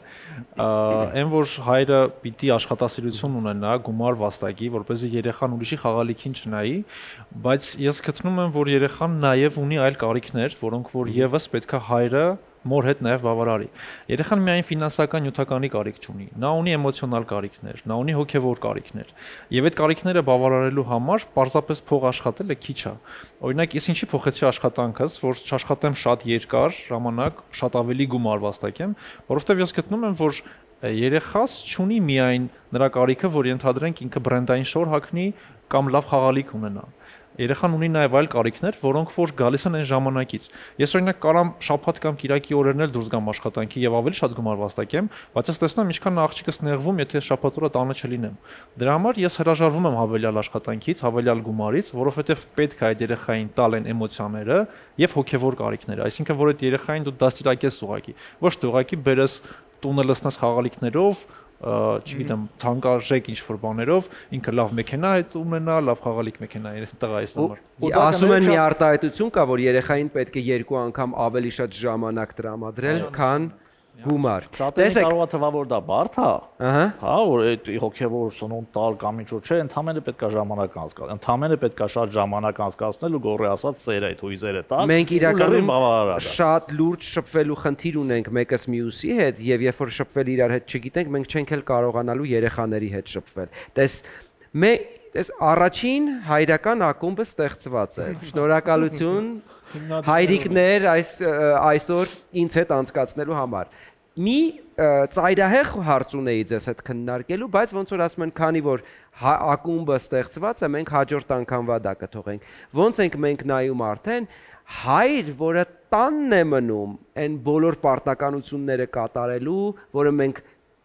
Այն որ հայրը պիտի աշխատասիրություն ունենա, գումար վաստակի, որպեսզի երեխան ուրիշի խաղալիքին չնայի, բայց ես գտնում եմ, որ երեխան նաև ունի այլ կարիքներ, որոնք որ եւս պետքա հայրը մոր հետ նաև բավարարի։ Երեխան միայն ֆինանսական նյութականի կարիք չունի, նա ունի էմոցիոնալ կարիքներ, նա ունի հոգևոր կարիքներ։ Եվ այդ կարիքները բավարարելու համար պարզապես փող աշխատելը քիչ է։ Օրինակ, ես ինչի փոխեցի աշխատանքս, որ չաշխատեմ շատ երկար ժամանակ, շատ ավելի գումար վաստակեմ, որովհետև ես գտնում եմ, որ երեխաս չունի միայն նրա կարիքը, որ ենթադրենք ինքը բրենդային շոր հագնի կամ լավ խաղալիք ունենա։ Երեխան ունի նաև այլ կարիքներ, որոնք որ գալիս են այն ժամանակից։ Ես օրինակ կարամ շաբաթ կամ կիրակի օրերն էլ դուրս գամ աշխատանքի եւ ավելի շատ գումար վաստակեմ, բայց ես տեսնում եմ ինչքան աղջիկս նեղվում, եթե շաբաթ օրը տանը չլինեմ։ Դրա համար ես հրաժարվում եմ հավելյալ աշխատանքից, հավելյալ գումարից, որովհետեւ պետք է այդ երեխային տալ են էմոցիաները եւ հոգեվոր կարիքները, այսինքն որ այդ երեխային դու դաստիարակես ուղակի, ոչ թե ուղակի բերես տունը լցնես խաղալիքներով, չգիտեմ, թանկարժեք ինչ-որ բաներով, ինքը լավ մեքենա հետ ունենա, լավ խաղալիք մեքենա իր տղայիս համար։ Ասում են մի արտահայտություն կա, որ երեխային պետք է երկու անգամ ավելի շատ ժամանակ տրամադրել, քան գումար։ Տեսեք, կարող է թվա որ դա բարդ է։ Ահա։ Հա, որ այդ հոգեվոր սնունդ տալ կամ ինչ-որ չէ, ընդհանրապես պետքա ժամանակ անցկացնել։ Ընդհանրապես պետքա շատ ժամանակ անցկացնել ու գորի ասած ծեր այդ հույզերը տալ։ Մենք իրականում շատ լուրջ շփվելու խնդիր ունենք մեկս մյուսի հետ, եւ երբ որ շփվել իրար հետ չգիտենք, մենք չենք էլ կարողանալու երեխաների հետ շփվել։ Տես մենք Այս առաջին հայրական ակումբը ստեղծված է։ Շնորհակալություն հայրիկներ այս այսօր ինձ հետ անցկացնելու համար։ Մի ծայրահեղ հարց ունեի ձեզ հետ քննարկելու, բայց ոնց որ ասում են, քանի որ ակումբը ստեղծված է, մենք հաջորդ անգամվա դա կթողենք։ Ոնց ենք մենք նայում արդեն հայր, որը տանն է մնում, այն բոլոր պարտականությունները կատարելու, որը մենք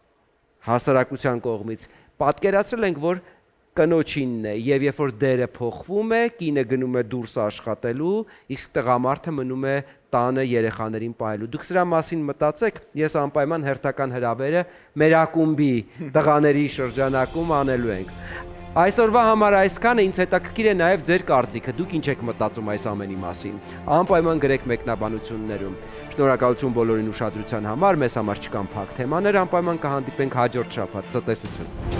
հասարակության կողմից պատկերացրել ենք, որ կնոջինն է, եւ երբ որ դերը փոխվում է, կինը գնում է դուրս աշխատելու, իսկ տղամարդը մնում է տանը երեխաներին պահելու։ Դուք սրա մասին մտածեք, ես անպայման հերթական հրավերը մեր ակումբի տղաների շրջանակում անելու ենք։ Այսօրվա համար այսքանը, ինձ հետաքրքիր է նաև ձեր կարծիքը, դուք ինչ եք մտածում այս ամենի մասին։ Անպայման գրեք մեկնաբանություններում։ Շնորհակալություն բոլորին ուշադրության համար, մեզ համար չկան փակ թեմաներ, անպայման կհանդիպենք հաջորդ շաբաթ։ Ցտեսություն։